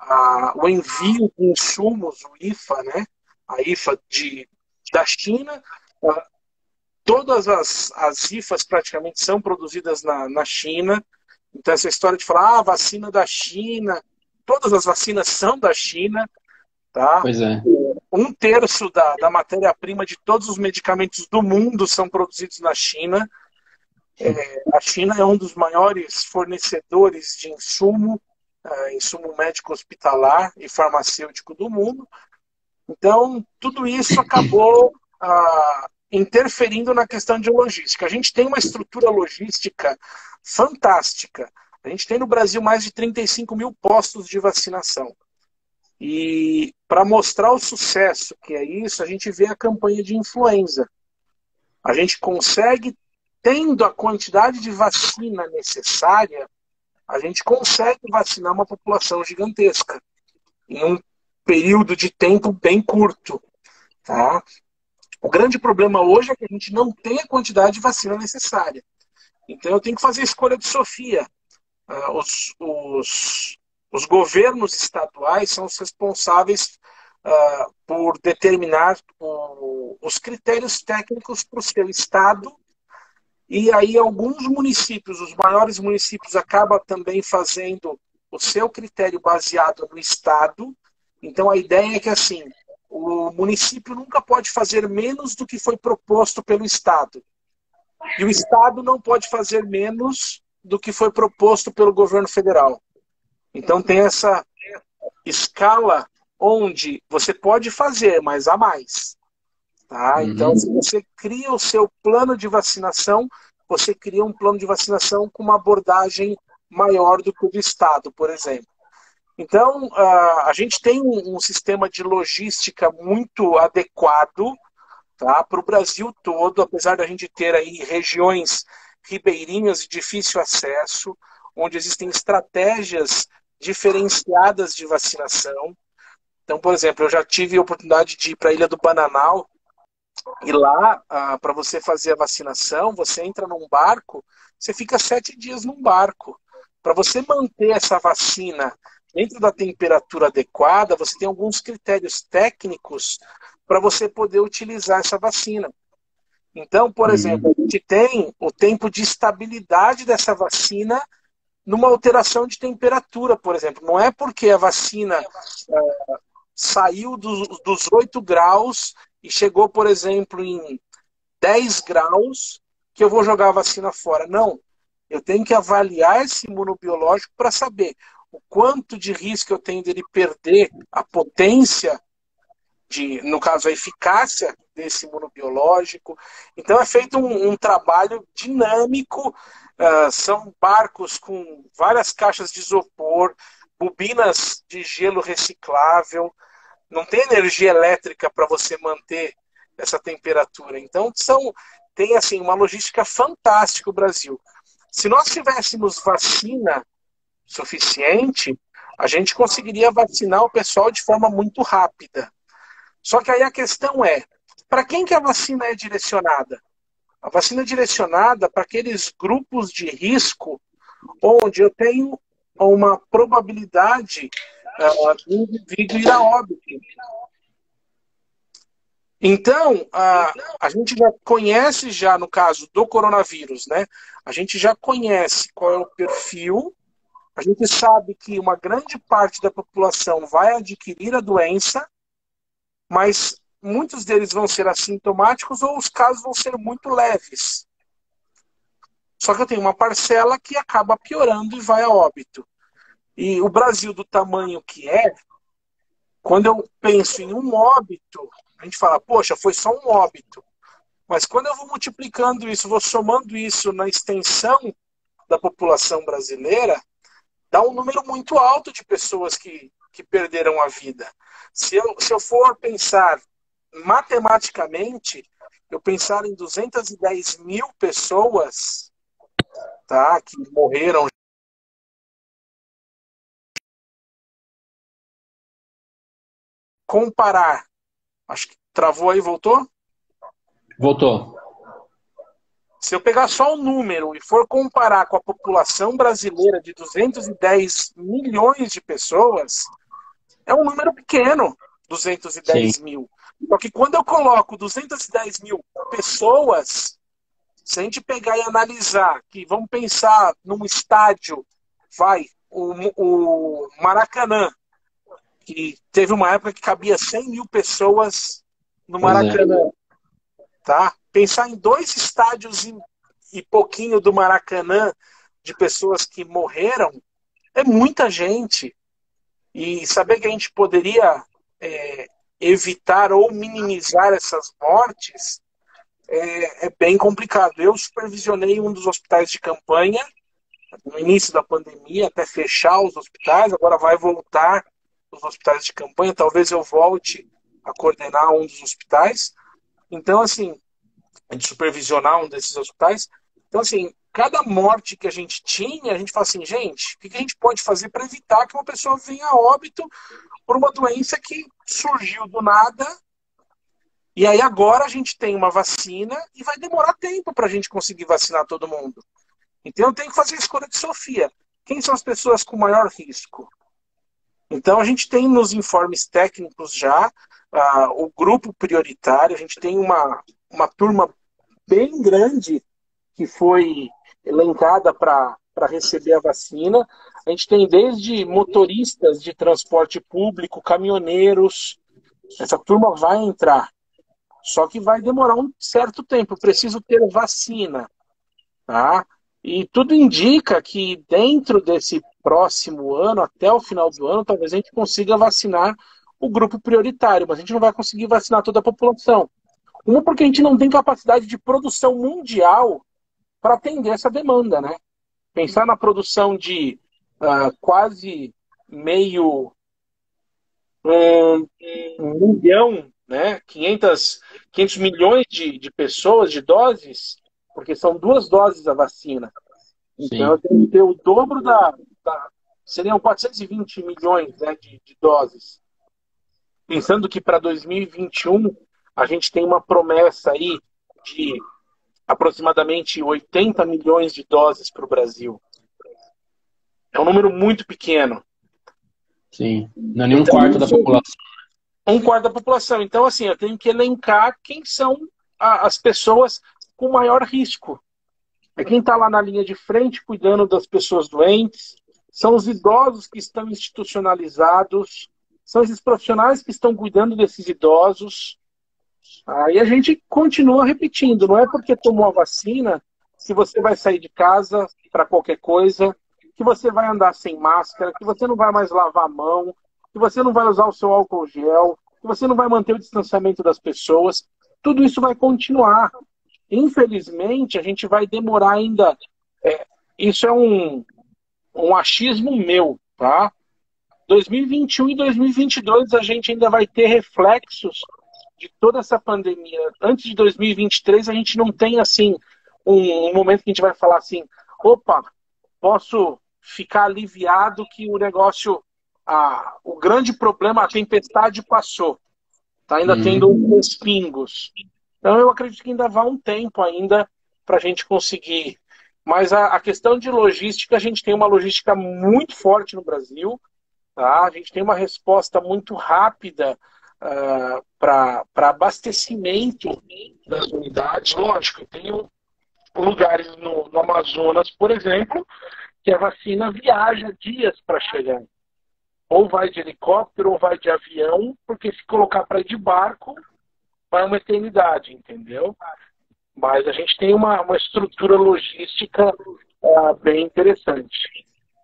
o envio de insumos, o I F A, né? A I F A de, da China. A, todas as, as I F As praticamente são produzidas na, na China. Então essa história de falar, ah, vacina da China, todas as vacinas são da China, tá? Pois é. Um terço da, da matéria-prima de todos os medicamentos do mundo são produzidos na China. É, a China é um dos maiores fornecedores de insumo, uh, insumo médico hospitalar e farmacêutico do mundo. Então, tudo isso acabou uh, interferindo na questão de logística. A gente tem uma estrutura logística fantástica. A gente tem no Brasil mais de trinta e cinco mil postos de vacinação. E para mostrar o sucesso que é isso, a gente vê a campanha de influenza. A gente consegue, tendo a quantidade de vacina necessária, a gente consegue vacinar uma população gigantesca em um período de tempo bem curto. Tá? O grande problema hoje é que a gente não tem a quantidade de vacina necessária. Então eu tenho que fazer a escolha de Sofia. Uh, os, os, os governos estaduais são os responsáveis uh, por determinar o, os critérios técnicos para o seu estado. E aí alguns municípios, os maiores municípios, acabam também fazendo o seu critério baseado no estado. Então a ideia é que assim, o município nunca pode fazer menos do que foi proposto pelo estado. E o estado não pode fazer menos do que foi proposto pelo governo federal. Então tem essa escala onde você pode fazer, mas há mais. Tá? Uhum. Então, se você cria o seu plano de vacinação, você cria um plano de vacinação com uma abordagem maior do que o do Estado, por exemplo. Então, uh, a gente tem um, um sistema de logística muito adequado, tá, para o Brasil todo, apesar da gente ter aí regiões ribeirinhas de difícil acesso, onde existem estratégias diferenciadas de vacinação. Então, por exemplo, eu já tive a oportunidade de ir para a Ilha do Bananal, e lá, ah, para você fazer a vacinação, você entra num barco, você fica sete dias num barco. Para você manter essa vacina dentro da temperatura adequada, você tem alguns critérios técnicos para você poder utilizar essa vacina. Então, por exemplo, a gente tem o tempo de estabilidade dessa vacina numa alteração de temperatura, por exemplo. Não é porque a vacina é, saiu dos, dos oito graus e chegou, por exemplo, em dez graus, que eu vou jogar a vacina fora. Não. Eu tenho que avaliar esse imunobiológico para saber o quanto de risco eu tenho dele perder a potência, de, no caso, a eficácia desse imunobiológico. Então é feito um, um trabalho dinâmico, uh, são barcos com várias caixas de isopor, bobinas de gelo reciclável, não tem energia elétrica para você manter essa temperatura. Então são, tem assim, uma logística fantástica o Brasil. Se nós tivéssemos vacina suficiente, a gente conseguiria vacinar o pessoal de forma muito rápida. Só que aí a questão é, para quem que a vacina é direcionada? A vacina é direcionada para aqueles grupos de risco onde eu tenho uma probabilidade uh, do indivíduo ir a óbito. Então, a, a gente já conhece já, no caso do coronavírus, né? A gente já conhece qual é o perfil, a gente sabe que uma grande parte da população vai adquirir a doença, mas muitos deles vão ser assintomáticos ou os casos vão ser muito leves. Só que eu tenho uma parcela que acaba piorando e vai a óbito. E o Brasil, do tamanho que é, quando eu penso em um óbito, a gente fala, poxa, foi só um óbito. Mas quando eu vou multiplicando isso, vou somando isso na extensão da população brasileira, dá um número muito alto de pessoas que, que perderam a vida. Se eu, se eu for pensar matematicamente, eu pensar em duzentas e dez mil pessoas, tá, que morreram. Comparar, acho que travou aí, voltou? Voltou. Se eu pegar só o número e for comparar com a população brasileira de duzentos e dez milhões de pessoas, é um número pequeno, duzentos e dez Sim. mil. Só que quando eu coloco duzentas e dez mil pessoas, se a gente pegar e analisar, que vamos pensar num estádio, vai, o, o Maracanã, que teve uma época que cabia cem mil pessoas no Maracanã, é. Tá? Pensar em dois estádios e, e pouquinho do Maracanã de pessoas que morreram, é muita gente. E saber que a gente poderia é, evitar ou minimizar essas mortes é, é bem complicado. Eu supervisionei um dos hospitais de campanha no início da pandemia, até fechar os hospitais, agora vai voltar os hospitais de campanha, talvez eu volte a coordenar um dos hospitais. Então, assim, de supervisionar um desses hospitais. Então, assim, cada morte que a gente tinha, a gente fala assim, gente, o que a gente pode fazer para evitar que uma pessoa venha a óbito por uma doença que surgiu do nada, e aí agora a gente tem uma vacina e vai demorar tempo para a gente conseguir vacinar todo mundo. Então eu tenho que fazer a escolha de Sofia. Quem são as pessoas com maior risco? Então a gente tem nos informes técnicos já uh, o grupo prioritário, a gente tem uma, uma turma bem grande que foi elencada para receber a vacina. A gente tem desde motoristas de transporte público, caminhoneiros, essa turma vai entrar. Só que vai demorar um certo tempo, eu preciso ter vacina. Tá? E tudo indica que dentro desse próximo ano, até o final do ano, talvez a gente consiga vacinar o grupo prioritário, mas a gente não vai conseguir vacinar toda a população. Uma, porque a gente não tem capacidade de produção mundial para atender essa demanda, né? Pensar na produção de uh, quase meio um, um milhão, né? quinhentos, quinhentos milhões de, de pessoas, de doses, porque são duas doses a vacina. Então, Sim. eu tenho que ter o dobro da... da seriam quatrocentos e vinte milhões, né, de, de doses. Pensando que para dois mil e vinte e um a gente tem uma promessa aí de aproximadamente oitenta milhões de doses para o Brasil. É um número muito pequeno. Sim, não é nem um Então, quarto da isso, população. um quarto da população. Então, assim, eu tenho que elencar quem são a, as pessoas com maior risco. É quem está lá na linha de frente cuidando das pessoas doentes, são os idosos que estão institucionalizados, são esses profissionais que estão cuidando desses idosos. Aí a gente continua repetindo, não é porque tomou a vacina que você vai sair de casa para qualquer coisa, que você vai andar sem máscara, que você não vai mais lavar a mão, que você não vai usar o seu álcool gel, que você não vai manter o distanciamento das pessoas. Tudo isso vai continuar. Infelizmente, a gente vai demorar ainda. É, isso é um, um achismo meu, tá? dois mil e vinte e um e dois mil e vinte e dois a gente ainda vai ter reflexos de toda essa pandemia. Antes de dois mil e vinte e três a gente não tem assim um, um momento que a gente vai falar assim, opa, posso ficar aliviado que o negócio, ah, o grande problema, a tempestade passou. Tá ainda tendo Uhum. uns pingos. Então eu acredito que ainda vai um tempo ainda para a gente conseguir. Mas a, a questão de logística, a gente tem uma logística muito forte no Brasil. Tá? A gente tem uma resposta muito rápida uh, para abastecimento das unidades. Lógico, tem lugares no, no Amazonas, por exemplo, que a vacina viaja dias para chegar. Ou vai de helicóptero, ou vai de avião, porque se colocar para ir de barco, vai uma eternidade, entendeu? Mas a gente tem uma, uma estrutura logística uh, bem interessante.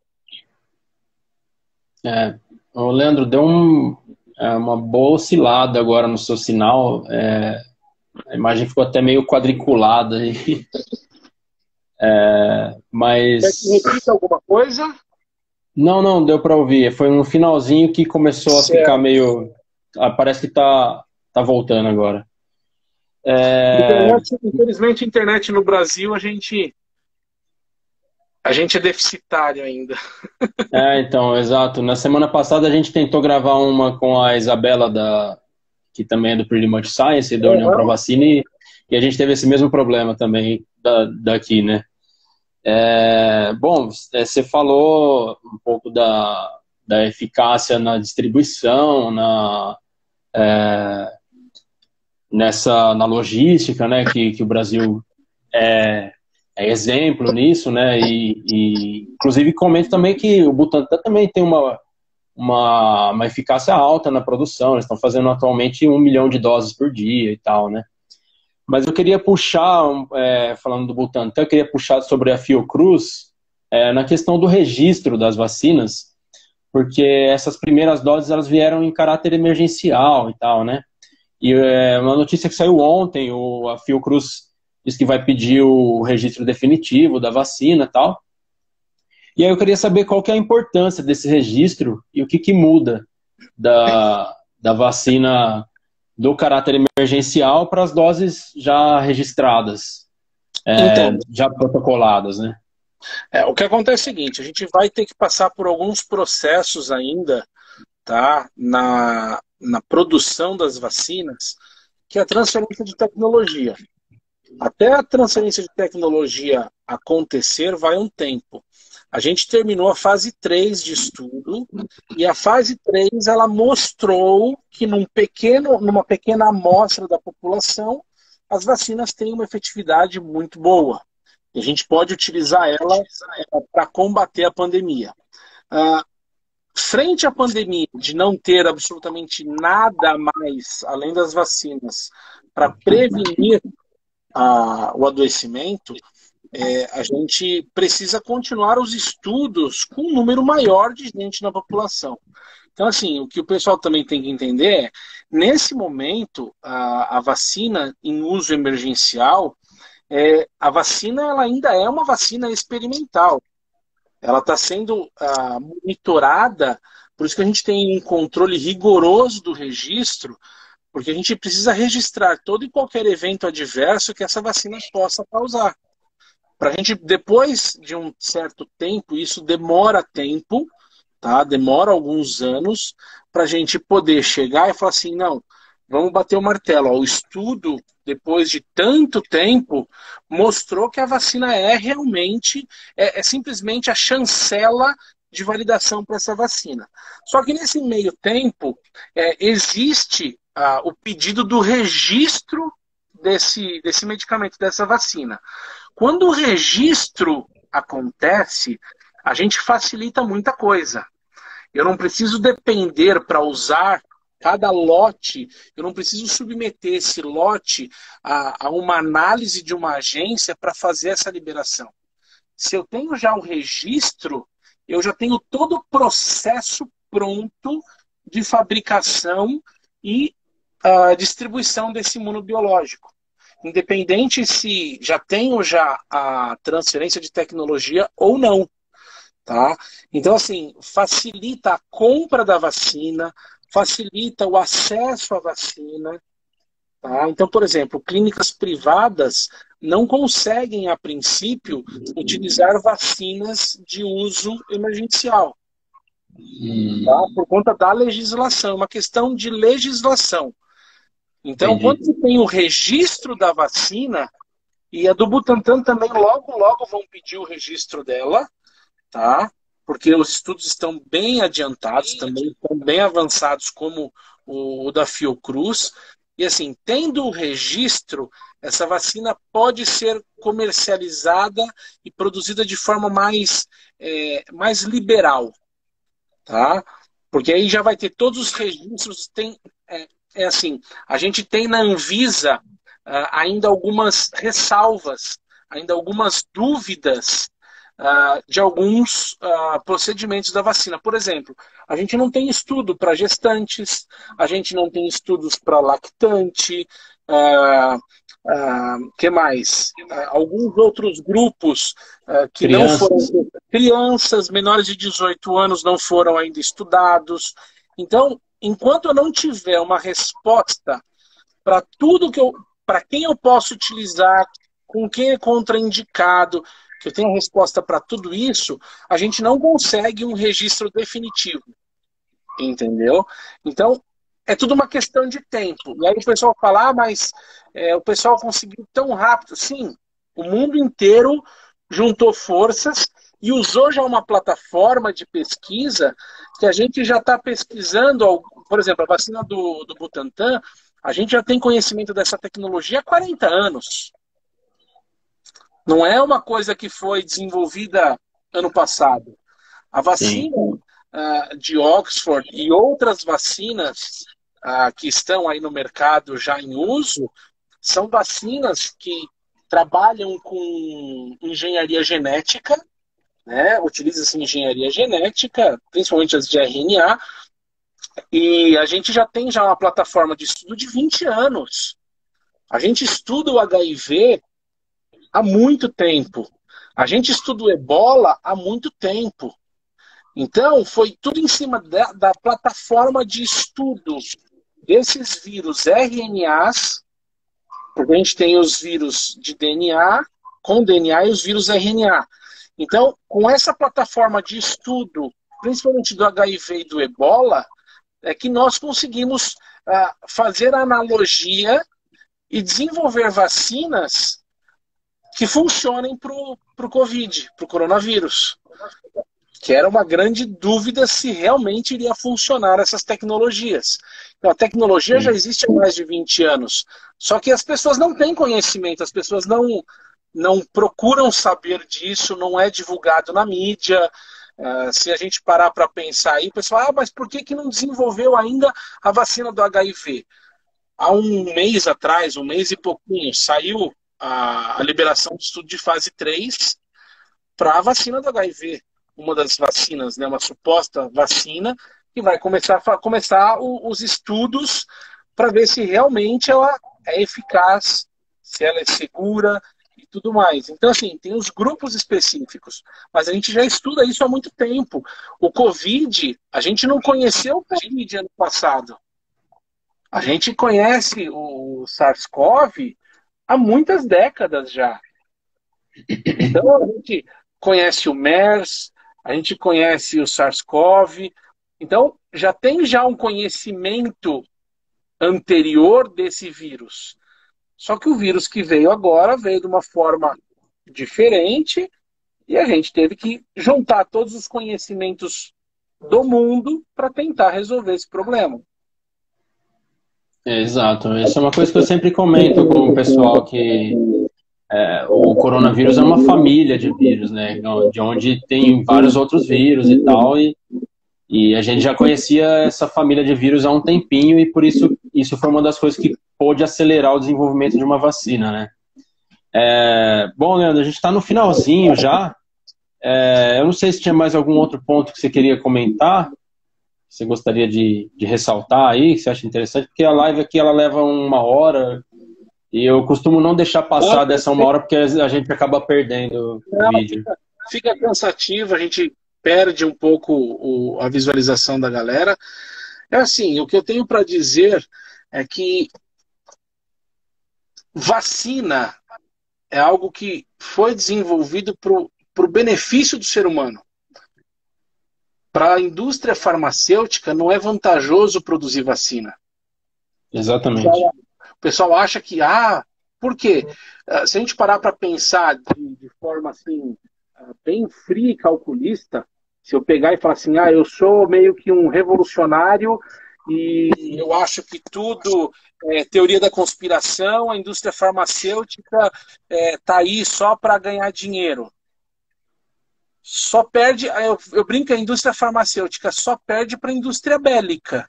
É, o Leandro, deu um, é, uma boa oscilada agora no seu sinal. É, a imagem ficou até meio quadriculada aí. É, Quer que mas. repita alguma coisa? Não, não, deu para ouvir. Foi no finalzinho que começou a ficar Certo. meio. Ah, parece que tá, tá voltando agora. É, Internet, infelizmente, a internet no Brasil, a gente, a gente é deficitário ainda. é, então, exato. Na semana passada a gente tentou gravar uma com a Isabela, da, que também é do Pretty Much Science, da União Pro Uhum. Vacina, e, e a gente teve esse mesmo problema também da, daqui, né? É, bom, é, você falou um pouco da, da eficácia na distribuição, na, é, nessa, na logística, né? Que, que o Brasil é, é exemplo nisso, né? E, e inclusive comento também que o Butantan também tem uma, uma, uma eficácia alta na produção. Eles estão fazendo atualmente um milhão de doses por dia e tal, né? Mas eu queria puxar, é, falando do Butantan, eu queria puxar sobre a Fiocruz, é, na questão do registro das vacinas, porque essas primeiras doses elas vieram em caráter emergencial e tal, né? E é, uma notícia que saiu ontem, o, a Fiocruz disse que vai pedir o registro definitivo da vacina e tal. E aí eu queria saber qual que é a importância desse registro e o que, que muda da, da vacina do caráter emergencial para as doses já registradas, é, Então, já protocoladas, né? é, o que acontece é o seguinte, a gente vai ter que passar por alguns processos ainda, tá, na, na produção das vacinas, que é a transferência de tecnologia. Até a transferência de tecnologia acontecer, vai um tempo. A gente terminou a fase três de estudo, e a fase três ela mostrou que num pequeno, numa pequena amostra da população, as vacinas têm uma efetividade muito boa. E a gente pode utilizar ela para combater a pandemia. Ah, frente à pandemia, de não ter absolutamente nada mais, além das vacinas, para prevenir a, o adoecimento, é, a gente precisa continuar os estudos com um número maior de gente na população. Então, assim, o que o pessoal também tem que entender é, nesse momento, a, a vacina em uso emergencial, é, a vacina ela ainda é uma vacina experimental. Ela está sendo ah, monitorada, por isso que a gente tem um controle rigoroso do registro, porque a gente precisa registrar todo e qualquer evento adverso que essa vacina possa causar. Para a gente, depois de um certo tempo, isso demora tempo, tá? Demora alguns anos, para a gente poder chegar e falar assim, não, vamos bater o martelo. Ó, o estudo, depois de tanto tempo, mostrou que a vacina é realmente, é, é simplesmente a chancela de validação para essa vacina. Só que nesse meio tempo, é, existe ah, o pedido do registro desse, desse medicamento, dessa vacina. Quando o registro acontece, a gente facilita muita coisa. Eu não preciso depender para usar cada lote, eu não preciso submeter esse lote a, a uma análise de uma agência para fazer essa liberação. Se eu tenho já o registro, eu já tenho todo o processo pronto de fabricação e uh, distribuição desse imunobiológico. Independente se já tenho já a transferência de tecnologia ou não. Tá? Então, assim, facilita a compra da vacina, facilita o acesso à vacina. Tá? Então, por exemplo, clínicas privadas não conseguem, a princípio, utilizar vacinas de uso emergencial. Hum. Tá? Por conta da legislação, é uma questão de legislação. Então, Entendi. Quando você tem o registro da vacina, e a do Butantan também logo, logo vão pedir o registro dela, tá? Porque os estudos estão bem adiantados, também estão bem avançados, como o, o da Fiocruz. E assim, tendo o registro, essa vacina pode ser comercializada e produzida de forma mais, é, mais liberal. Tá? Porque aí já vai ter todos os registros. Tem, é, é assim, a gente tem na Anvisa uh, ainda algumas ressalvas, ainda algumas dúvidas Uh, de alguns uh, procedimentos da vacina. Por exemplo, a gente não tem estudo para gestantes, a gente não tem estudos para lactante, uh, uh, que mais? Uh, alguns outros grupos uh, que crianças. não foram... Crianças menores de dezoito anos não foram ainda estudados. Então, enquanto eu não tiver uma resposta para tudo que eu... para quem eu posso utilizar, com quem é contraindicado, que eu tenho a resposta para tudo isso, a gente não consegue um registro definitivo. Entendeu? Então, é tudo uma questão de tempo. E aí o pessoal fala, ah, mas é, o pessoal conseguiu tão rápido. Sim, o mundo inteiro juntou forças e usou já uma plataforma de pesquisa que a gente já está pesquisando. Por exemplo, a vacina do, do Butantan, a gente já tem conhecimento dessa tecnologia há quarenta anos. Não é uma coisa que foi desenvolvida ano passado. A vacina uh, de Oxford e outras vacinas uh, que estão aí no mercado já em uso, são vacinas que trabalham com engenharia genética, né? Utiliza-se engenharia genética, principalmente as de R N A, e a gente já tem já uma plataforma de estudo de vinte anos. A gente estuda o H I V há muito tempo. A gente estuda o Ebola há muito tempo. Então, foi tudo em cima da, da plataforma de estudo desses vírus R N As, porque a gente tem os vírus de D N A, com D N A e os vírus R N A. Então, com essa plataforma de estudo, principalmente do H I V e do Ebola, é que nós conseguimos uh, fazer a analogia e desenvolver vacinas que funcionem para o Covid, para o coronavírus. Que era uma grande dúvida se realmente iria funcionar essas tecnologias. Então, a tecnologia já existe há mais de vinte anos, só que as pessoas não têm conhecimento, as pessoas não, não procuram saber disso, não é divulgado na mídia. Uh, se a gente parar para pensar aí, o pessoal, ah, mas por que, que não desenvolveu ainda a vacina do H I V? Há um mês atrás, um mês e pouquinho, saiu a, a liberação do estudo de fase três para a vacina do H I V. Uma das vacinas, né, uma suposta vacina, que vai começar, a, começar o, os estudos para ver se realmente ela é eficaz, se ela é segura e tudo mais. Então, assim, tem os grupos específicos, mas a gente já estuda isso há muito tempo. O Covid, a gente não conheceu o Covid ano passado. A gente conhece o SARS-CoV há muitas décadas já. Então, a gente conhece o MERS, a gente conhece o SARS-CoV. Então, já tem já um conhecimento anterior desse vírus. Só que o vírus que veio agora veio de uma forma diferente E a gente teve que juntar todos os conhecimentos do mundo para tentar resolver esse problema. É, exato. Essa é uma coisa que eu sempre comento com o pessoal que é, o coronavírus é uma família de vírus, né? De onde tem vários outros vírus e tal, e, e a gente já conhecia essa família de vírus há um tempinho e por isso isso foi uma das coisas que pôde acelerar o desenvolvimento de uma vacina, né? É, bom, Leandro, a gente está no finalzinho já. É, eu não sei se tinha mais algum outro ponto que você queria comentar, que você gostaria de, de ressaltar aí, que você acha interessante, porque a live aqui ela leva uma hora e eu costumo não deixar passar dessa uma hora porque a gente acaba perdendo o vídeo. Fica, fica cansativo, a gente perde um pouco o, a visualização da galera. É assim, o que eu tenho para dizer é que vacina é algo que foi desenvolvido para o benefício do ser humano. Para a indústria farmacêutica não é vantajoso produzir vacina. Exatamente. O pessoal acha que, ah, por quê? Se a gente parar para pensar de, de forma assim, bem fria e calculista, se eu pegar e falar assim, ah, eu sou meio que um revolucionário e eu acho que tudo é teoria da conspiração, a indústria farmacêutica está é, aí só para ganhar dinheiro. Só perde, eu, eu brinco, a indústria farmacêutica só perde para a indústria bélica.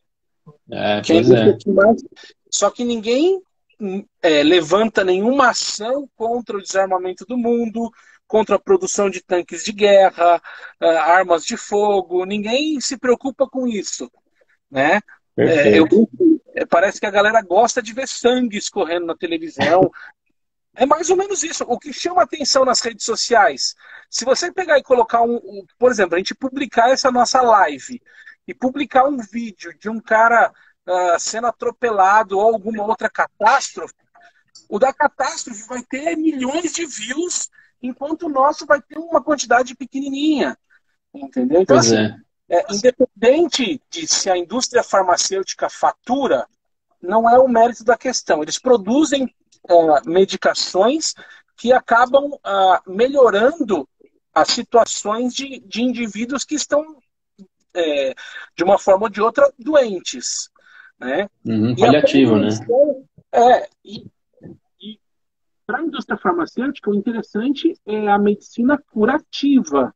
É, pois é. Mais... Só que ninguém é, levanta nenhuma ação contra o desarmamento do mundo, contra a produção de tanques de guerra, uh, armas de fogo, ninguém se preocupa com isso, né? É, eu, parece que a galera gosta de ver sangue escorrendo na televisão. É mais ou menos isso. O que chama atenção nas redes sociais, se você pegar e colocar um, um por exemplo, a gente publicar essa nossa live e publicar um vídeo de um cara uh, sendo atropelado ou alguma outra catástrofe, o da catástrofe vai ter milhões de views, enquanto o nosso vai ter uma quantidade pequenininha. Entendeu? Então, pois assim, é. É, independente de se a indústria farmacêutica fatura, não é o mérito da questão. Eles produzem uh, medicações que acabam uh, melhorando as situações de, de indivíduos que estão, é, de uma forma ou de outra, doentes. Né? Uhum, paliativo, né? É, e, e para a indústria farmacêutica, o interessante é a medicina curativa.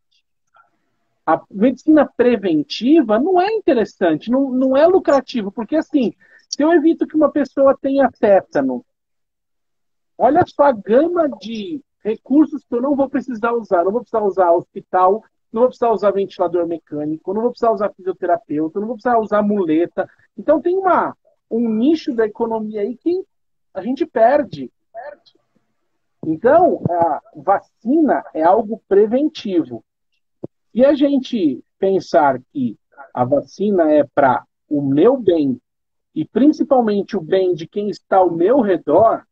A medicina preventiva não é interessante, não, não é lucrativo, porque assim, se eu evito que uma pessoa tenha tétano, olha só a gama de recursos que eu não vou precisar usar. Não vou precisar usar hospital, não vou precisar usar ventilador mecânico, não vou precisar usar fisioterapeuta, não vou precisar usar muleta. Então tem uma, um nicho da economia aí que a gente perde. Então, a vacina é algo preventivo. E a gente pensar que a vacina é para o meu bem, e principalmente o bem de quem está ao meu redor,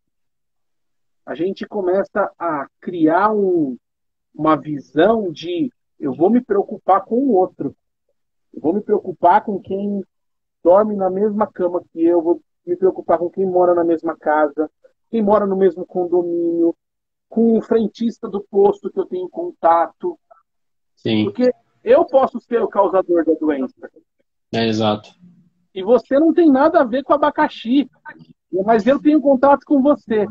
a gente começa a criar um, uma visão de eu vou me preocupar com o outro. Eu vou me preocupar com quem dorme na mesma cama que eu, vou me preocupar com quem mora na mesma casa, quem mora no mesmo condomínio, com o frentista do posto que eu tenho contato. Sim. Porque eu posso ser o causador da doença. É, exato. E você não tem nada a ver com abacaxi. Mas eu tenho contato com você.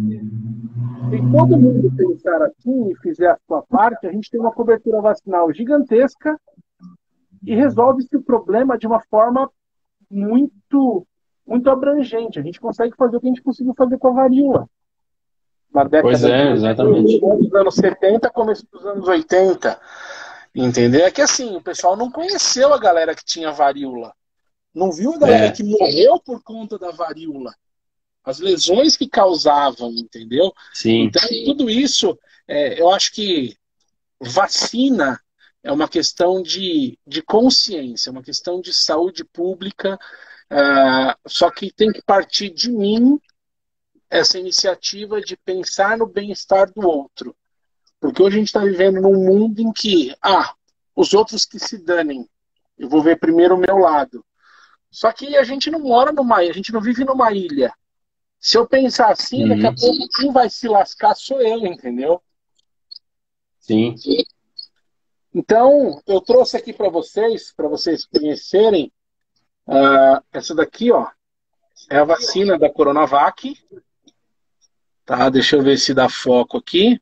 Se todo mundo pensar assim e fizer a sua parte, a gente tem uma cobertura vacinal gigantesca e resolve-se o problema de uma forma muito, muito abrangente. A gente consegue fazer o que a gente conseguiu fazer com a varíola. Na década Pois é, exatamente. dos anos setenta, começo dos anos oitenta. Entendeu? É que assim, o pessoal não conheceu a galera que tinha varíola. Não viu a galera É. que morreu por conta da varíola. As lesões que causavam, entendeu? Sim. Então, tudo isso, é, eu acho que vacina é uma questão de, de consciência, uma questão de saúde pública, uh, só que tem que partir de mim essa iniciativa de pensar no bem-estar do outro. Porque hoje a gente está vivendo num mundo em que, ah, os outros que se danem, eu vou ver primeiro o meu lado. Só que a gente não mora numa ilha, a gente não vive numa ilha. Se eu pensar assim, uhum. daqui a pouco quem vai se lascar sou eu, entendeu? Sim. Então, eu trouxe aqui para vocês, para vocês conhecerem, uh, essa daqui, ó, é a vacina da Coronavac. Tá, deixa eu ver se dá foco aqui.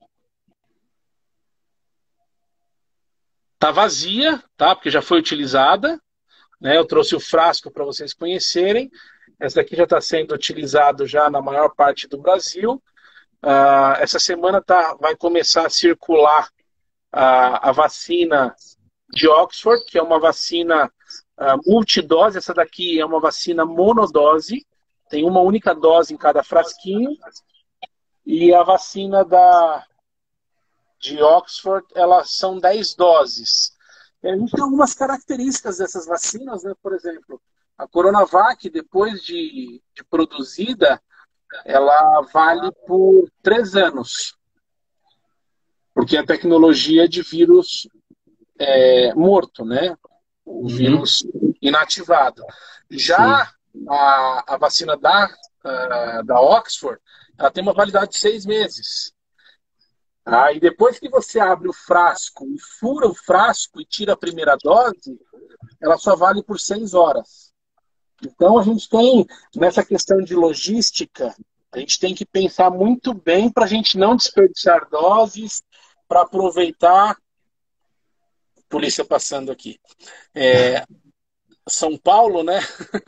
Tá vazia, tá? Porque já foi utilizada, né? Eu trouxe o frasco para vocês conhecerem. Essa daqui já está sendo utilizado já na maior parte do Brasil. Uh, essa semana tá, vai começar a circular a, a vacina de Oxford, que é uma vacina uh, multidose. Essa daqui é uma vacina monodose, tem uma única dose em cada frasquinho. E a vacina da, de Oxford, elas são dez doses. E a gente tem algumas características dessas vacinas, né? Por exemplo, a Coronavac, depois de, de produzida, ela vale por três anos. Porque a tecnologia de vírus é, morto, né? O uhum. vírus inativado. Já a, a vacina da, a, da Oxford, ela tem uma validade de seis meses. Ah, e depois que você abre o frasco e fura o frasco e tira a primeira dose, ela só vale por seis horas. Então a gente tem, nessa questão de logística, a gente tem que pensar muito bem para a gente não desperdiçar doses, para aproveitar. Polícia passando aqui. É, São Paulo, né?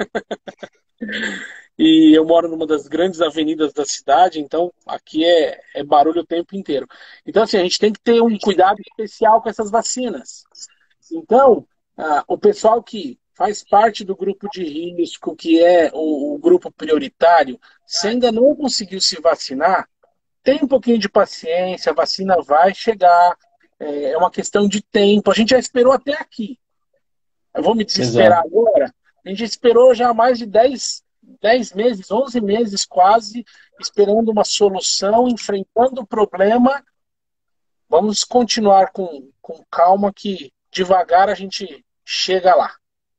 E eu moro numa das grandes avenidas da cidade, então aqui é, é barulho o tempo inteiro. Então, assim, a gente tem que ter um cuidado especial com essas vacinas. Então, ah, o pessoal que faz parte do grupo de risco, que é o, o grupo prioritário, se ainda não conseguiu se vacinar, tem um pouquinho de paciência, a vacina vai chegar, é, é uma questão de tempo. A gente já esperou até aqui. Eu vou me desesperar Exato. Agora? A gente esperou já mais de dez meses, onze meses quase, esperando uma solução, enfrentando o problema. Vamos continuar com, com calma, que devagar a gente chega lá.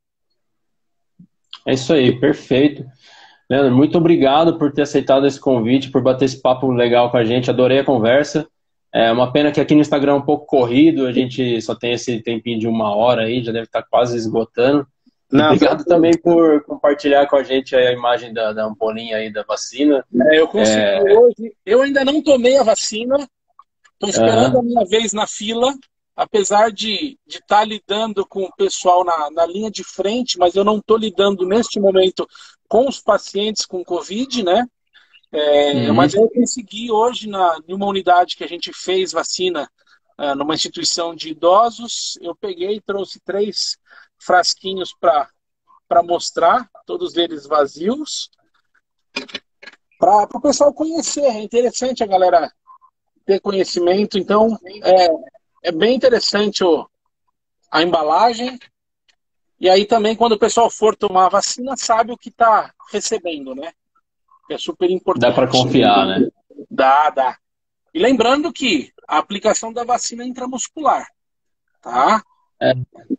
É isso aí, perfeito. Leandro, muito obrigado por ter aceitado esse convite, por bater esse papo legal com a gente. Adorei a conversa. É uma pena que aqui no Instagram é um pouco corrido, a gente só tem esse tempinho de uma hora aí, já deve estar quase esgotando. Não, obrigado também por compartilhar com a gente a imagem da, da ampolinha aí da vacina. É, eu consegui é... hoje. Eu ainda não tomei a vacina, estou esperando uhum. a minha vez na fila, apesar de estar tá lidando com o pessoal na, na linha de frente, mas eu não estou lidando neste momento com os pacientes com Covid, né? É, uhum. Mas eu consegui hoje, na, em uma unidade que a gente fez vacina, uh, numa instituição de idosos, eu peguei e trouxe três frasquinhos para mostrar, todos eles vazios, para o pessoal conhecer. É interessante a galera ter conhecimento, então é, é bem interessante o, a embalagem, e aí também quando o pessoal for tomar a vacina, sabe o que está recebendo, né? É super importante. Dá para confiar, né? Dá, dá. E lembrando que a aplicação da vacina é intramuscular, tá? É.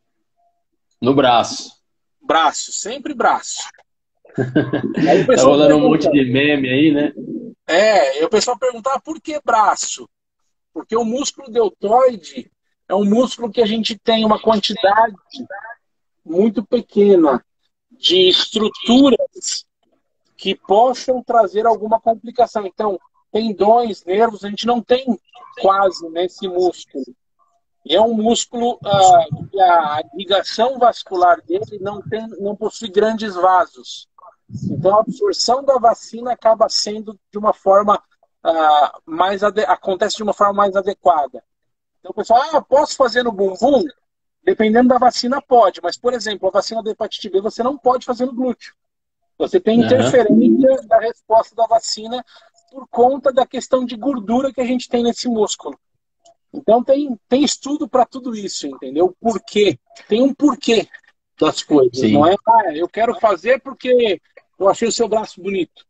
No braço. Braço, sempre braço. Aí o tá rolando um monte de meme aí, né? É, e o pessoal perguntar por que braço? Porque o músculo deltoide é um músculo que a gente tem uma quantidade muito pequena de estruturas que possam trazer alguma complicação. Então, tendões, nervos, a gente não tem quase nesse músculo. E é um músculo ah, que a irrigação vascular dele não, tem, não possui grandes vasos. Então, a absorção da vacina acaba sendo de uma forma ah, mais ade- acontece de uma forma mais adequada. Então, o pessoal, ah, posso fazer no bumbum? Dependendo da vacina, pode. Mas, por exemplo, a vacina da hepatite B você não pode fazer no glúteo. Você tem interferência uhum. da resposta da vacina por conta da questão de gordura que a gente tem nesse músculo. Então tem, tem estudo para tudo isso, entendeu? Por quê? Tem um porquê das coisas. Sim. Não é, ah, eu quero fazer porque eu achei o seu braço bonito.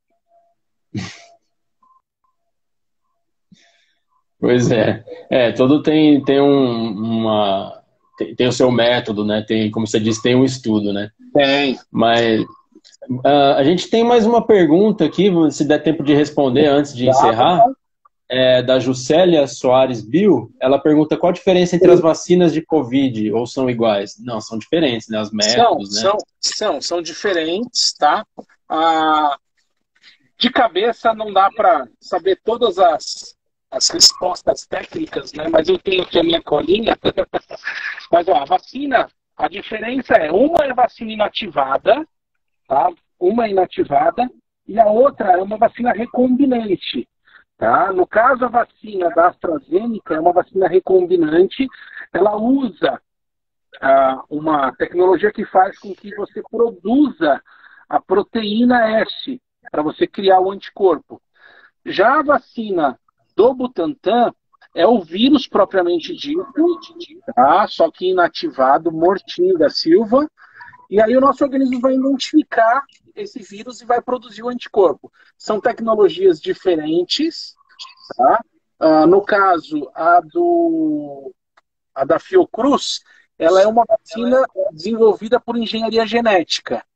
Pois é. É, todo tem, tem um, uma... Tem, tem o seu método, né? Tem, como você disse, tem um estudo, né? Tem. Mas... Uh, a gente tem mais uma pergunta aqui, se der tempo de responder antes de encerrar. é da Juscelia Soares Bio. Ela pergunta qual a diferença entre as vacinas de Covid, ou são iguais? Não, são diferentes, né? Os métodos, São, né? são, são, são diferentes, tá? Ah, de cabeça não dá para saber todas as, as respostas técnicas, né? Mas eu tenho aqui a minha colinha. Mas ó, a vacina, a diferença é, uma é vacina inativada, tá? Uma é inativada e a outra é uma vacina recombinante. Tá? No caso, a vacina da AstraZeneca é uma vacina recombinante. Ela usa ah, uma tecnologia que faz com que você produza a proteína S para você criar o anticorpo. Já a vacina do Butantan é o vírus propriamente dito, tá? Só que inativado, mortinho da Silva. E aí o nosso organismo vai identificar esse vírus e vai produzir o anticorpo. São tecnologias diferentes, tá? Ah, no caso, a, do, a da Fiocruz, ela é uma vacina desenvolvida por engenharia genética,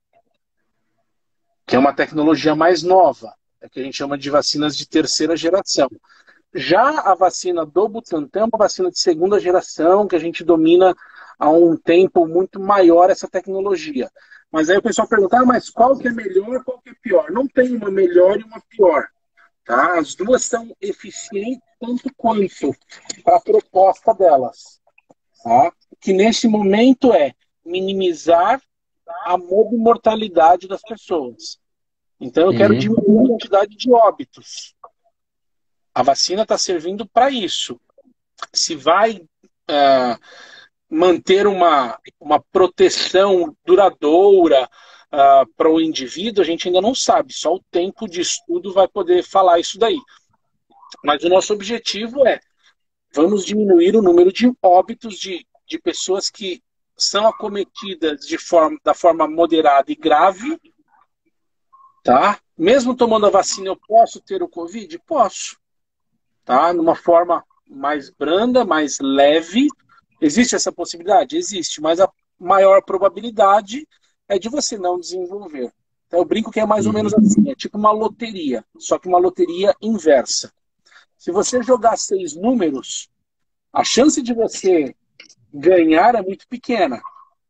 que é uma tecnologia mais nova, é que a gente chama de vacinas de terceira geração. Já a vacina do Butantan é uma vacina de segunda geração, que a gente domina há um tempo muito maior essa tecnologia. Mas aí o pessoal pergunta, ah, mas qual que é melhor, qual que é pior? Não tem uma melhor e uma pior. Tá? As duas são eficientes tanto quanto para a proposta delas. Tá? Que nesse momento é minimizar a mortalidade das pessoas. Então eu quero Uhum. diminuir a quantidade de óbitos. A vacina está servindo para isso. Se vai uh, manter uma, uma proteção duradoura uh, para o indivíduo, a gente ainda não sabe. Só o tempo de estudo vai poder falar isso daí. Mas o nosso objetivo é, vamos diminuir o número de óbitos de, de pessoas que são acometidas de forma, da forma moderada e grave. Tá? Mesmo tomando a vacina, eu posso ter o Covid? Posso. Tá? Numa forma mais branda, mais leve. Existe essa possibilidade? Existe, mas a maior probabilidade é de você não desenvolver. Então, eu brinco que é mais ou menos assim, é tipo uma loteria, só que uma loteria inversa. Se você jogar seis números, a chance de você ganhar é muito pequena.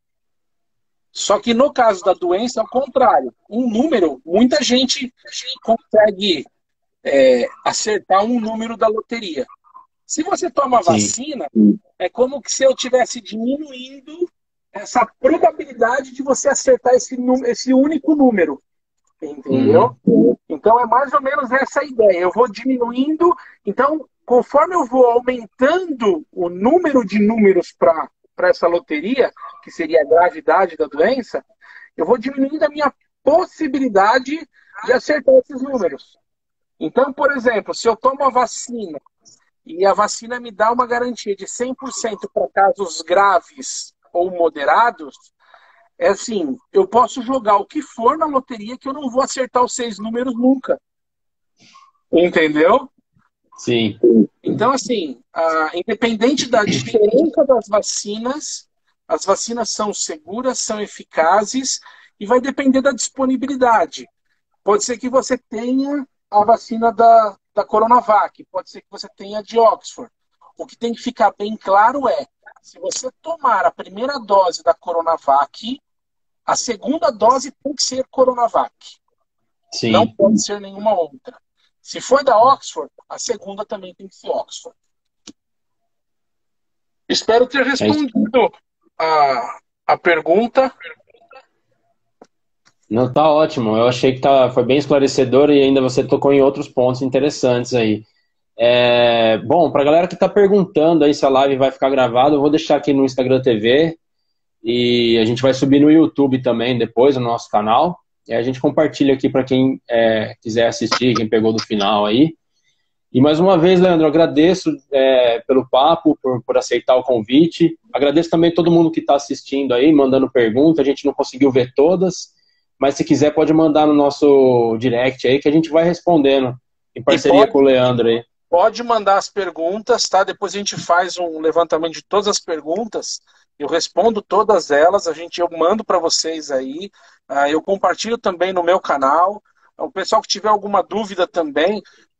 Só que no caso da doença, é o contrário. Um número, muita gente consegue é, acertar um número da loteria. Se você toma vacina, Sim. é como se eu estivesse diminuindo essa probabilidade de você acertar esse, esse único número. Entendeu? Uhum. Então é mais ou menos essa a ideia. Eu vou diminuindo. Então, conforme eu vou aumentando o número de números para para essa loteria, que seria a gravidade da doença, eu vou diminuindo a minha possibilidade de acertar esses números. Então, por exemplo, se eu tomo a vacina e a vacina me dá uma garantia de cem por cento para casos graves ou moderados, é assim, eu posso jogar o que for na loteria que eu não vou acertar os seis números nunca. Entendeu? Sim. Então, assim, a, independente da diferença das vacinas, as vacinas são seguras, são eficazes e vai depender da disponibilidade. Pode ser que você tenha a vacina da, da Coronavac, pode ser que você tenha a de Oxford. O que tem que ficar bem claro é, se você tomar a primeira dose da Coronavac, a segunda dose tem que ser Coronavac. Sim. Não pode ser nenhuma outra. Se for da Oxford, a segunda também tem que ser Oxford. Espero ter respondido a, a pergunta. Não, tá ótimo. Eu achei que tá, foi bem esclarecedor e ainda você tocou em outros pontos interessantes aí. É, bom, para a galera que está perguntando aí se a live vai ficar gravada, eu vou deixar aqui no Instagram T V e a gente vai subir no YouTube também depois, no nosso canal. E a gente compartilha aqui para quem é, quiser assistir, quem pegou do final aí. E mais uma vez, Leandro, eu agradeço é, pelo papo, por, por aceitar o convite. Agradeço também todo mundo que está assistindo aí, mandando perguntas. A gente não conseguiu ver todas, mas se quiser pode mandar no nosso direct aí que a gente vai respondendo em parceria pode, com o Leandro aí. Pode mandar as perguntas, tá? Depois a gente faz um levantamento de todas as perguntas. Eu respondo todas elas, a gente, eu mando para vocês aí. Uh, eu compartilho também no meu canal. O pessoal que tiver alguma dúvida também,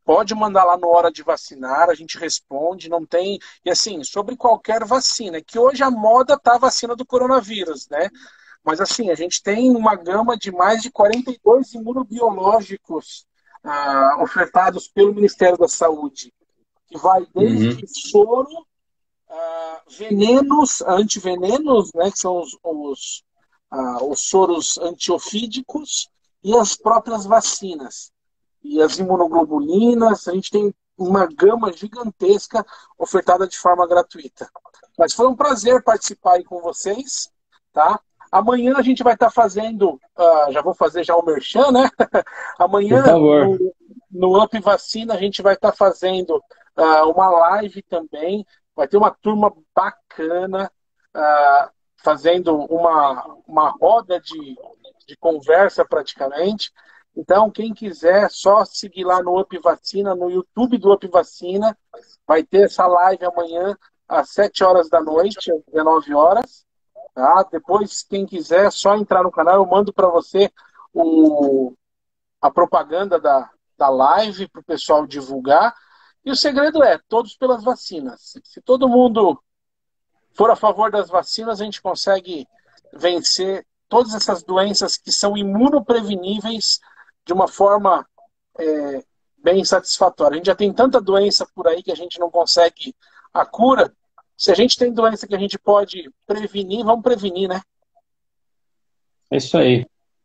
pode mandar lá no Hora de Vacinar, a gente responde, não tem... E assim, sobre qualquer vacina, que hoje a moda tá a vacina do coronavírus, né? Mas assim, a gente tem uma gama de mais de quarenta e dois imunobiológicos ah, ofertados pelo Ministério da Saúde, que vai Uhum. desde soro, ah, venenos, antivenenos, né, que são os, os, ah, os soros antiofídicos, e as próprias vacinas. E as imunoglobulinas, a gente tem uma gama gigantesca ofertada de forma gratuita. Mas foi um prazer participar aí com vocês, tá? Amanhã a gente vai estar fazendo, uh, já vou fazer já o merchan, né? Por Amanhã favor. no, no Up Vacina a gente vai estar fazendo uh, uma live também, vai ter uma turma bacana, uh, fazendo uma, uma roda de, de conversa praticamente. Então, quem quiser, só seguir lá no Up Vacina, no YouTube do Up Vacina, vai ter essa live amanhã às sete horas da noite, às dezenove horas. Tá? Depois, quem quiser, só entrar no canal, eu mando para você o, a propaganda da, da live para o pessoal divulgar. E o segredo é, todos pelas vacinas. Se todo mundo for a favor das vacinas, a gente consegue vencer todas essas doenças que são imunopreveníveis de uma forma é, bem satisfatória. A gente já tem tanta doença por aí que a gente não consegue a cura. Se a gente tem doença que a gente pode prevenir, vamos prevenir, né? É isso aí.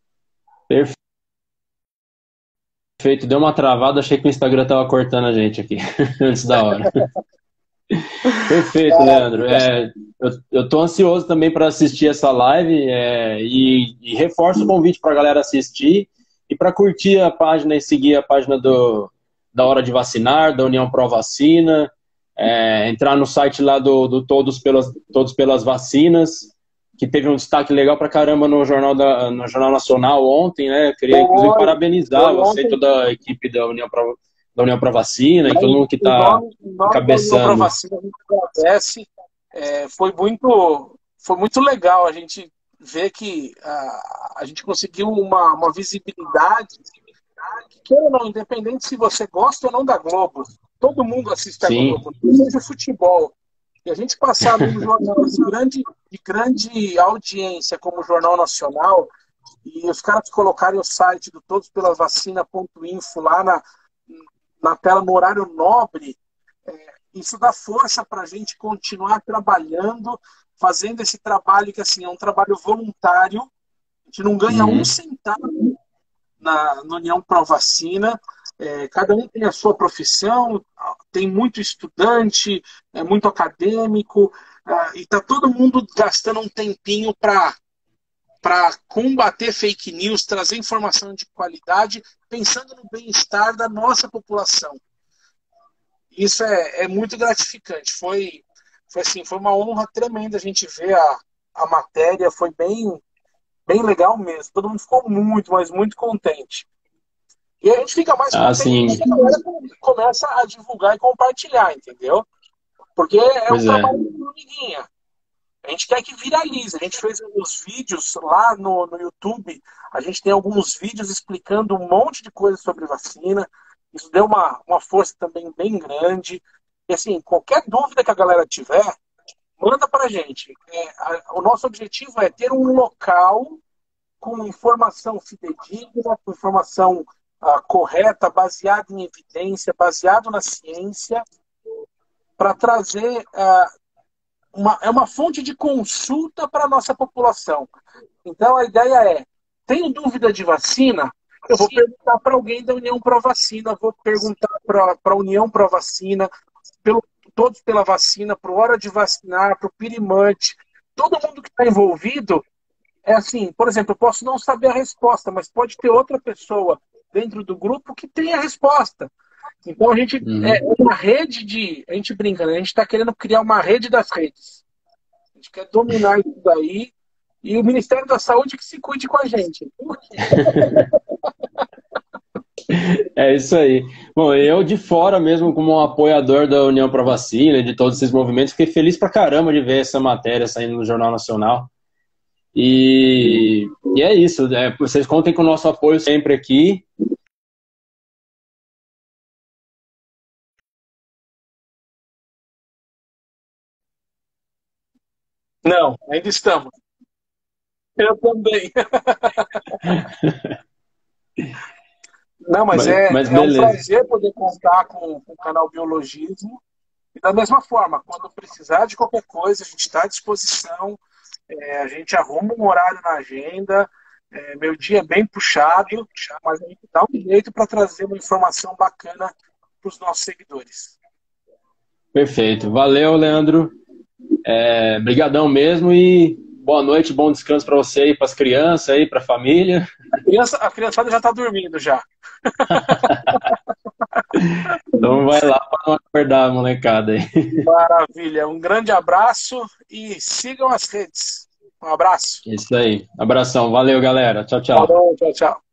Perfeito. Deu uma travada, achei que o Instagram tava cortando a gente aqui, antes da hora. Perfeito, Leandro. É, eu, eu tô ansioso também para assistir essa live é, e, e reforço o convite para a galera assistir e para curtir a página e seguir a página do, da Hora de Vacinar, da União Pro Vacina, é, entrar no site lá do, do Todos Pelas, Todos Pelas Vacinas, que teve um destaque legal pra caramba no Jornal, da, no Jornal Nacional ontem, né? Eu queria, inclusive, Foi, parabenizar foi você e ontem, toda a equipe da União Pro, da União Pro Vacina e todo mundo que em está nome, em nome da União Pro encabeçando. Vacina, a gente agradece. É, foi, muito, foi muito legal a gente ver que a, a gente conseguiu uma, uma visibilidade que, queira ou não, independente se você gosta ou não da Globo, todo mundo assiste a Sim, Globo, não seja futebol. E a gente passar num jornal de grande, de grande audiência como o Jornal Nacional, e os caras colocarem o site do todos pela vacina ponto info lá na, na tela no horário nobre, é, isso dá força para a gente continuar trabalhando, fazendo esse trabalho que assim, é um trabalho voluntário, a gente não ganha um uhum. centavo na, na União Pro Vacina. É, cada um tem a sua profissão, tem muito estudante, é muito acadêmico, é, e está todo mundo gastando um tempinho para para combater fake news, trazer informação de qualidade, pensando no bem-estar da nossa população. Isso é, é muito gratificante. Foi, foi, assim, foi uma honra tremenda a gente ver a, a matéria, foi bem, bem legal mesmo. Todo mundo ficou muito, mas muito contente. E a gente fica mais contente Assim, quando a galera começa a divulgar e compartilhar, entendeu? Porque é um pois é. trabalho de formiguinha. A gente quer que viralize. A gente fez uns vídeos lá no, no YouTube. A gente tem alguns vídeos explicando um monte de coisas sobre vacina. Isso deu uma, uma força também bem grande. E assim, qualquer dúvida que a galera tiver, manda pra gente. É, a, o nosso objetivo é ter um local com informação fidedigna, com informação ah, correta, baseada em evidência, baseado na ciência, para trazer... Ah, Uma, é uma fonte de consulta para a nossa população. Então, a ideia é, tenho dúvida de vacina? Eu vou perguntar para alguém da União Pro Vacina, vou perguntar para a União Pro Vacina, pelo, todos pela vacina, para o Hora de Vacinar, para o Pirimante, todo mundo que está envolvido, é assim, por exemplo, eu posso não saber a resposta, mas pode ter outra pessoa dentro do grupo que tem a resposta. Então a gente Uhum. é uma rede de. A gente brinca, né? A gente está querendo criar uma rede das redes. A gente quer dominar isso daí. E o Ministério da Saúde que se cuide com a gente. É isso aí. Bom, eu de fora mesmo, como um apoiador da União Pro Vacina e de todos esses movimentos, fiquei feliz pra caramba de ver essa matéria saindo no Jornal Nacional. E, e é isso. É, vocês contem com o nosso apoio sempre aqui. Não, ainda estamos. Eu também. Não, mas Mas, é, mas é um beleza. prazer poder contar com, com o canal Biologismo. E da mesma forma, quando precisar de qualquer coisa, a gente está à disposição. É, a gente arruma um horário na agenda. É, meu dia é bem puxado, mas a gente dá um jeito para trazer uma informação bacana para os nossos seguidores. Perfeito. Valeu, Leandro. É, brigadão mesmo e boa noite, bom descanso para você e para as crianças aí, para a família. A, criança, a criançada já está dormindo já. Então vai lá para não acordar a molecada aí. Maravilha. Um grande abraço e sigam as redes. Um abraço. Isso aí. Abração. Valeu, galera. Tchau, tchau. Falou, tchau, tchau.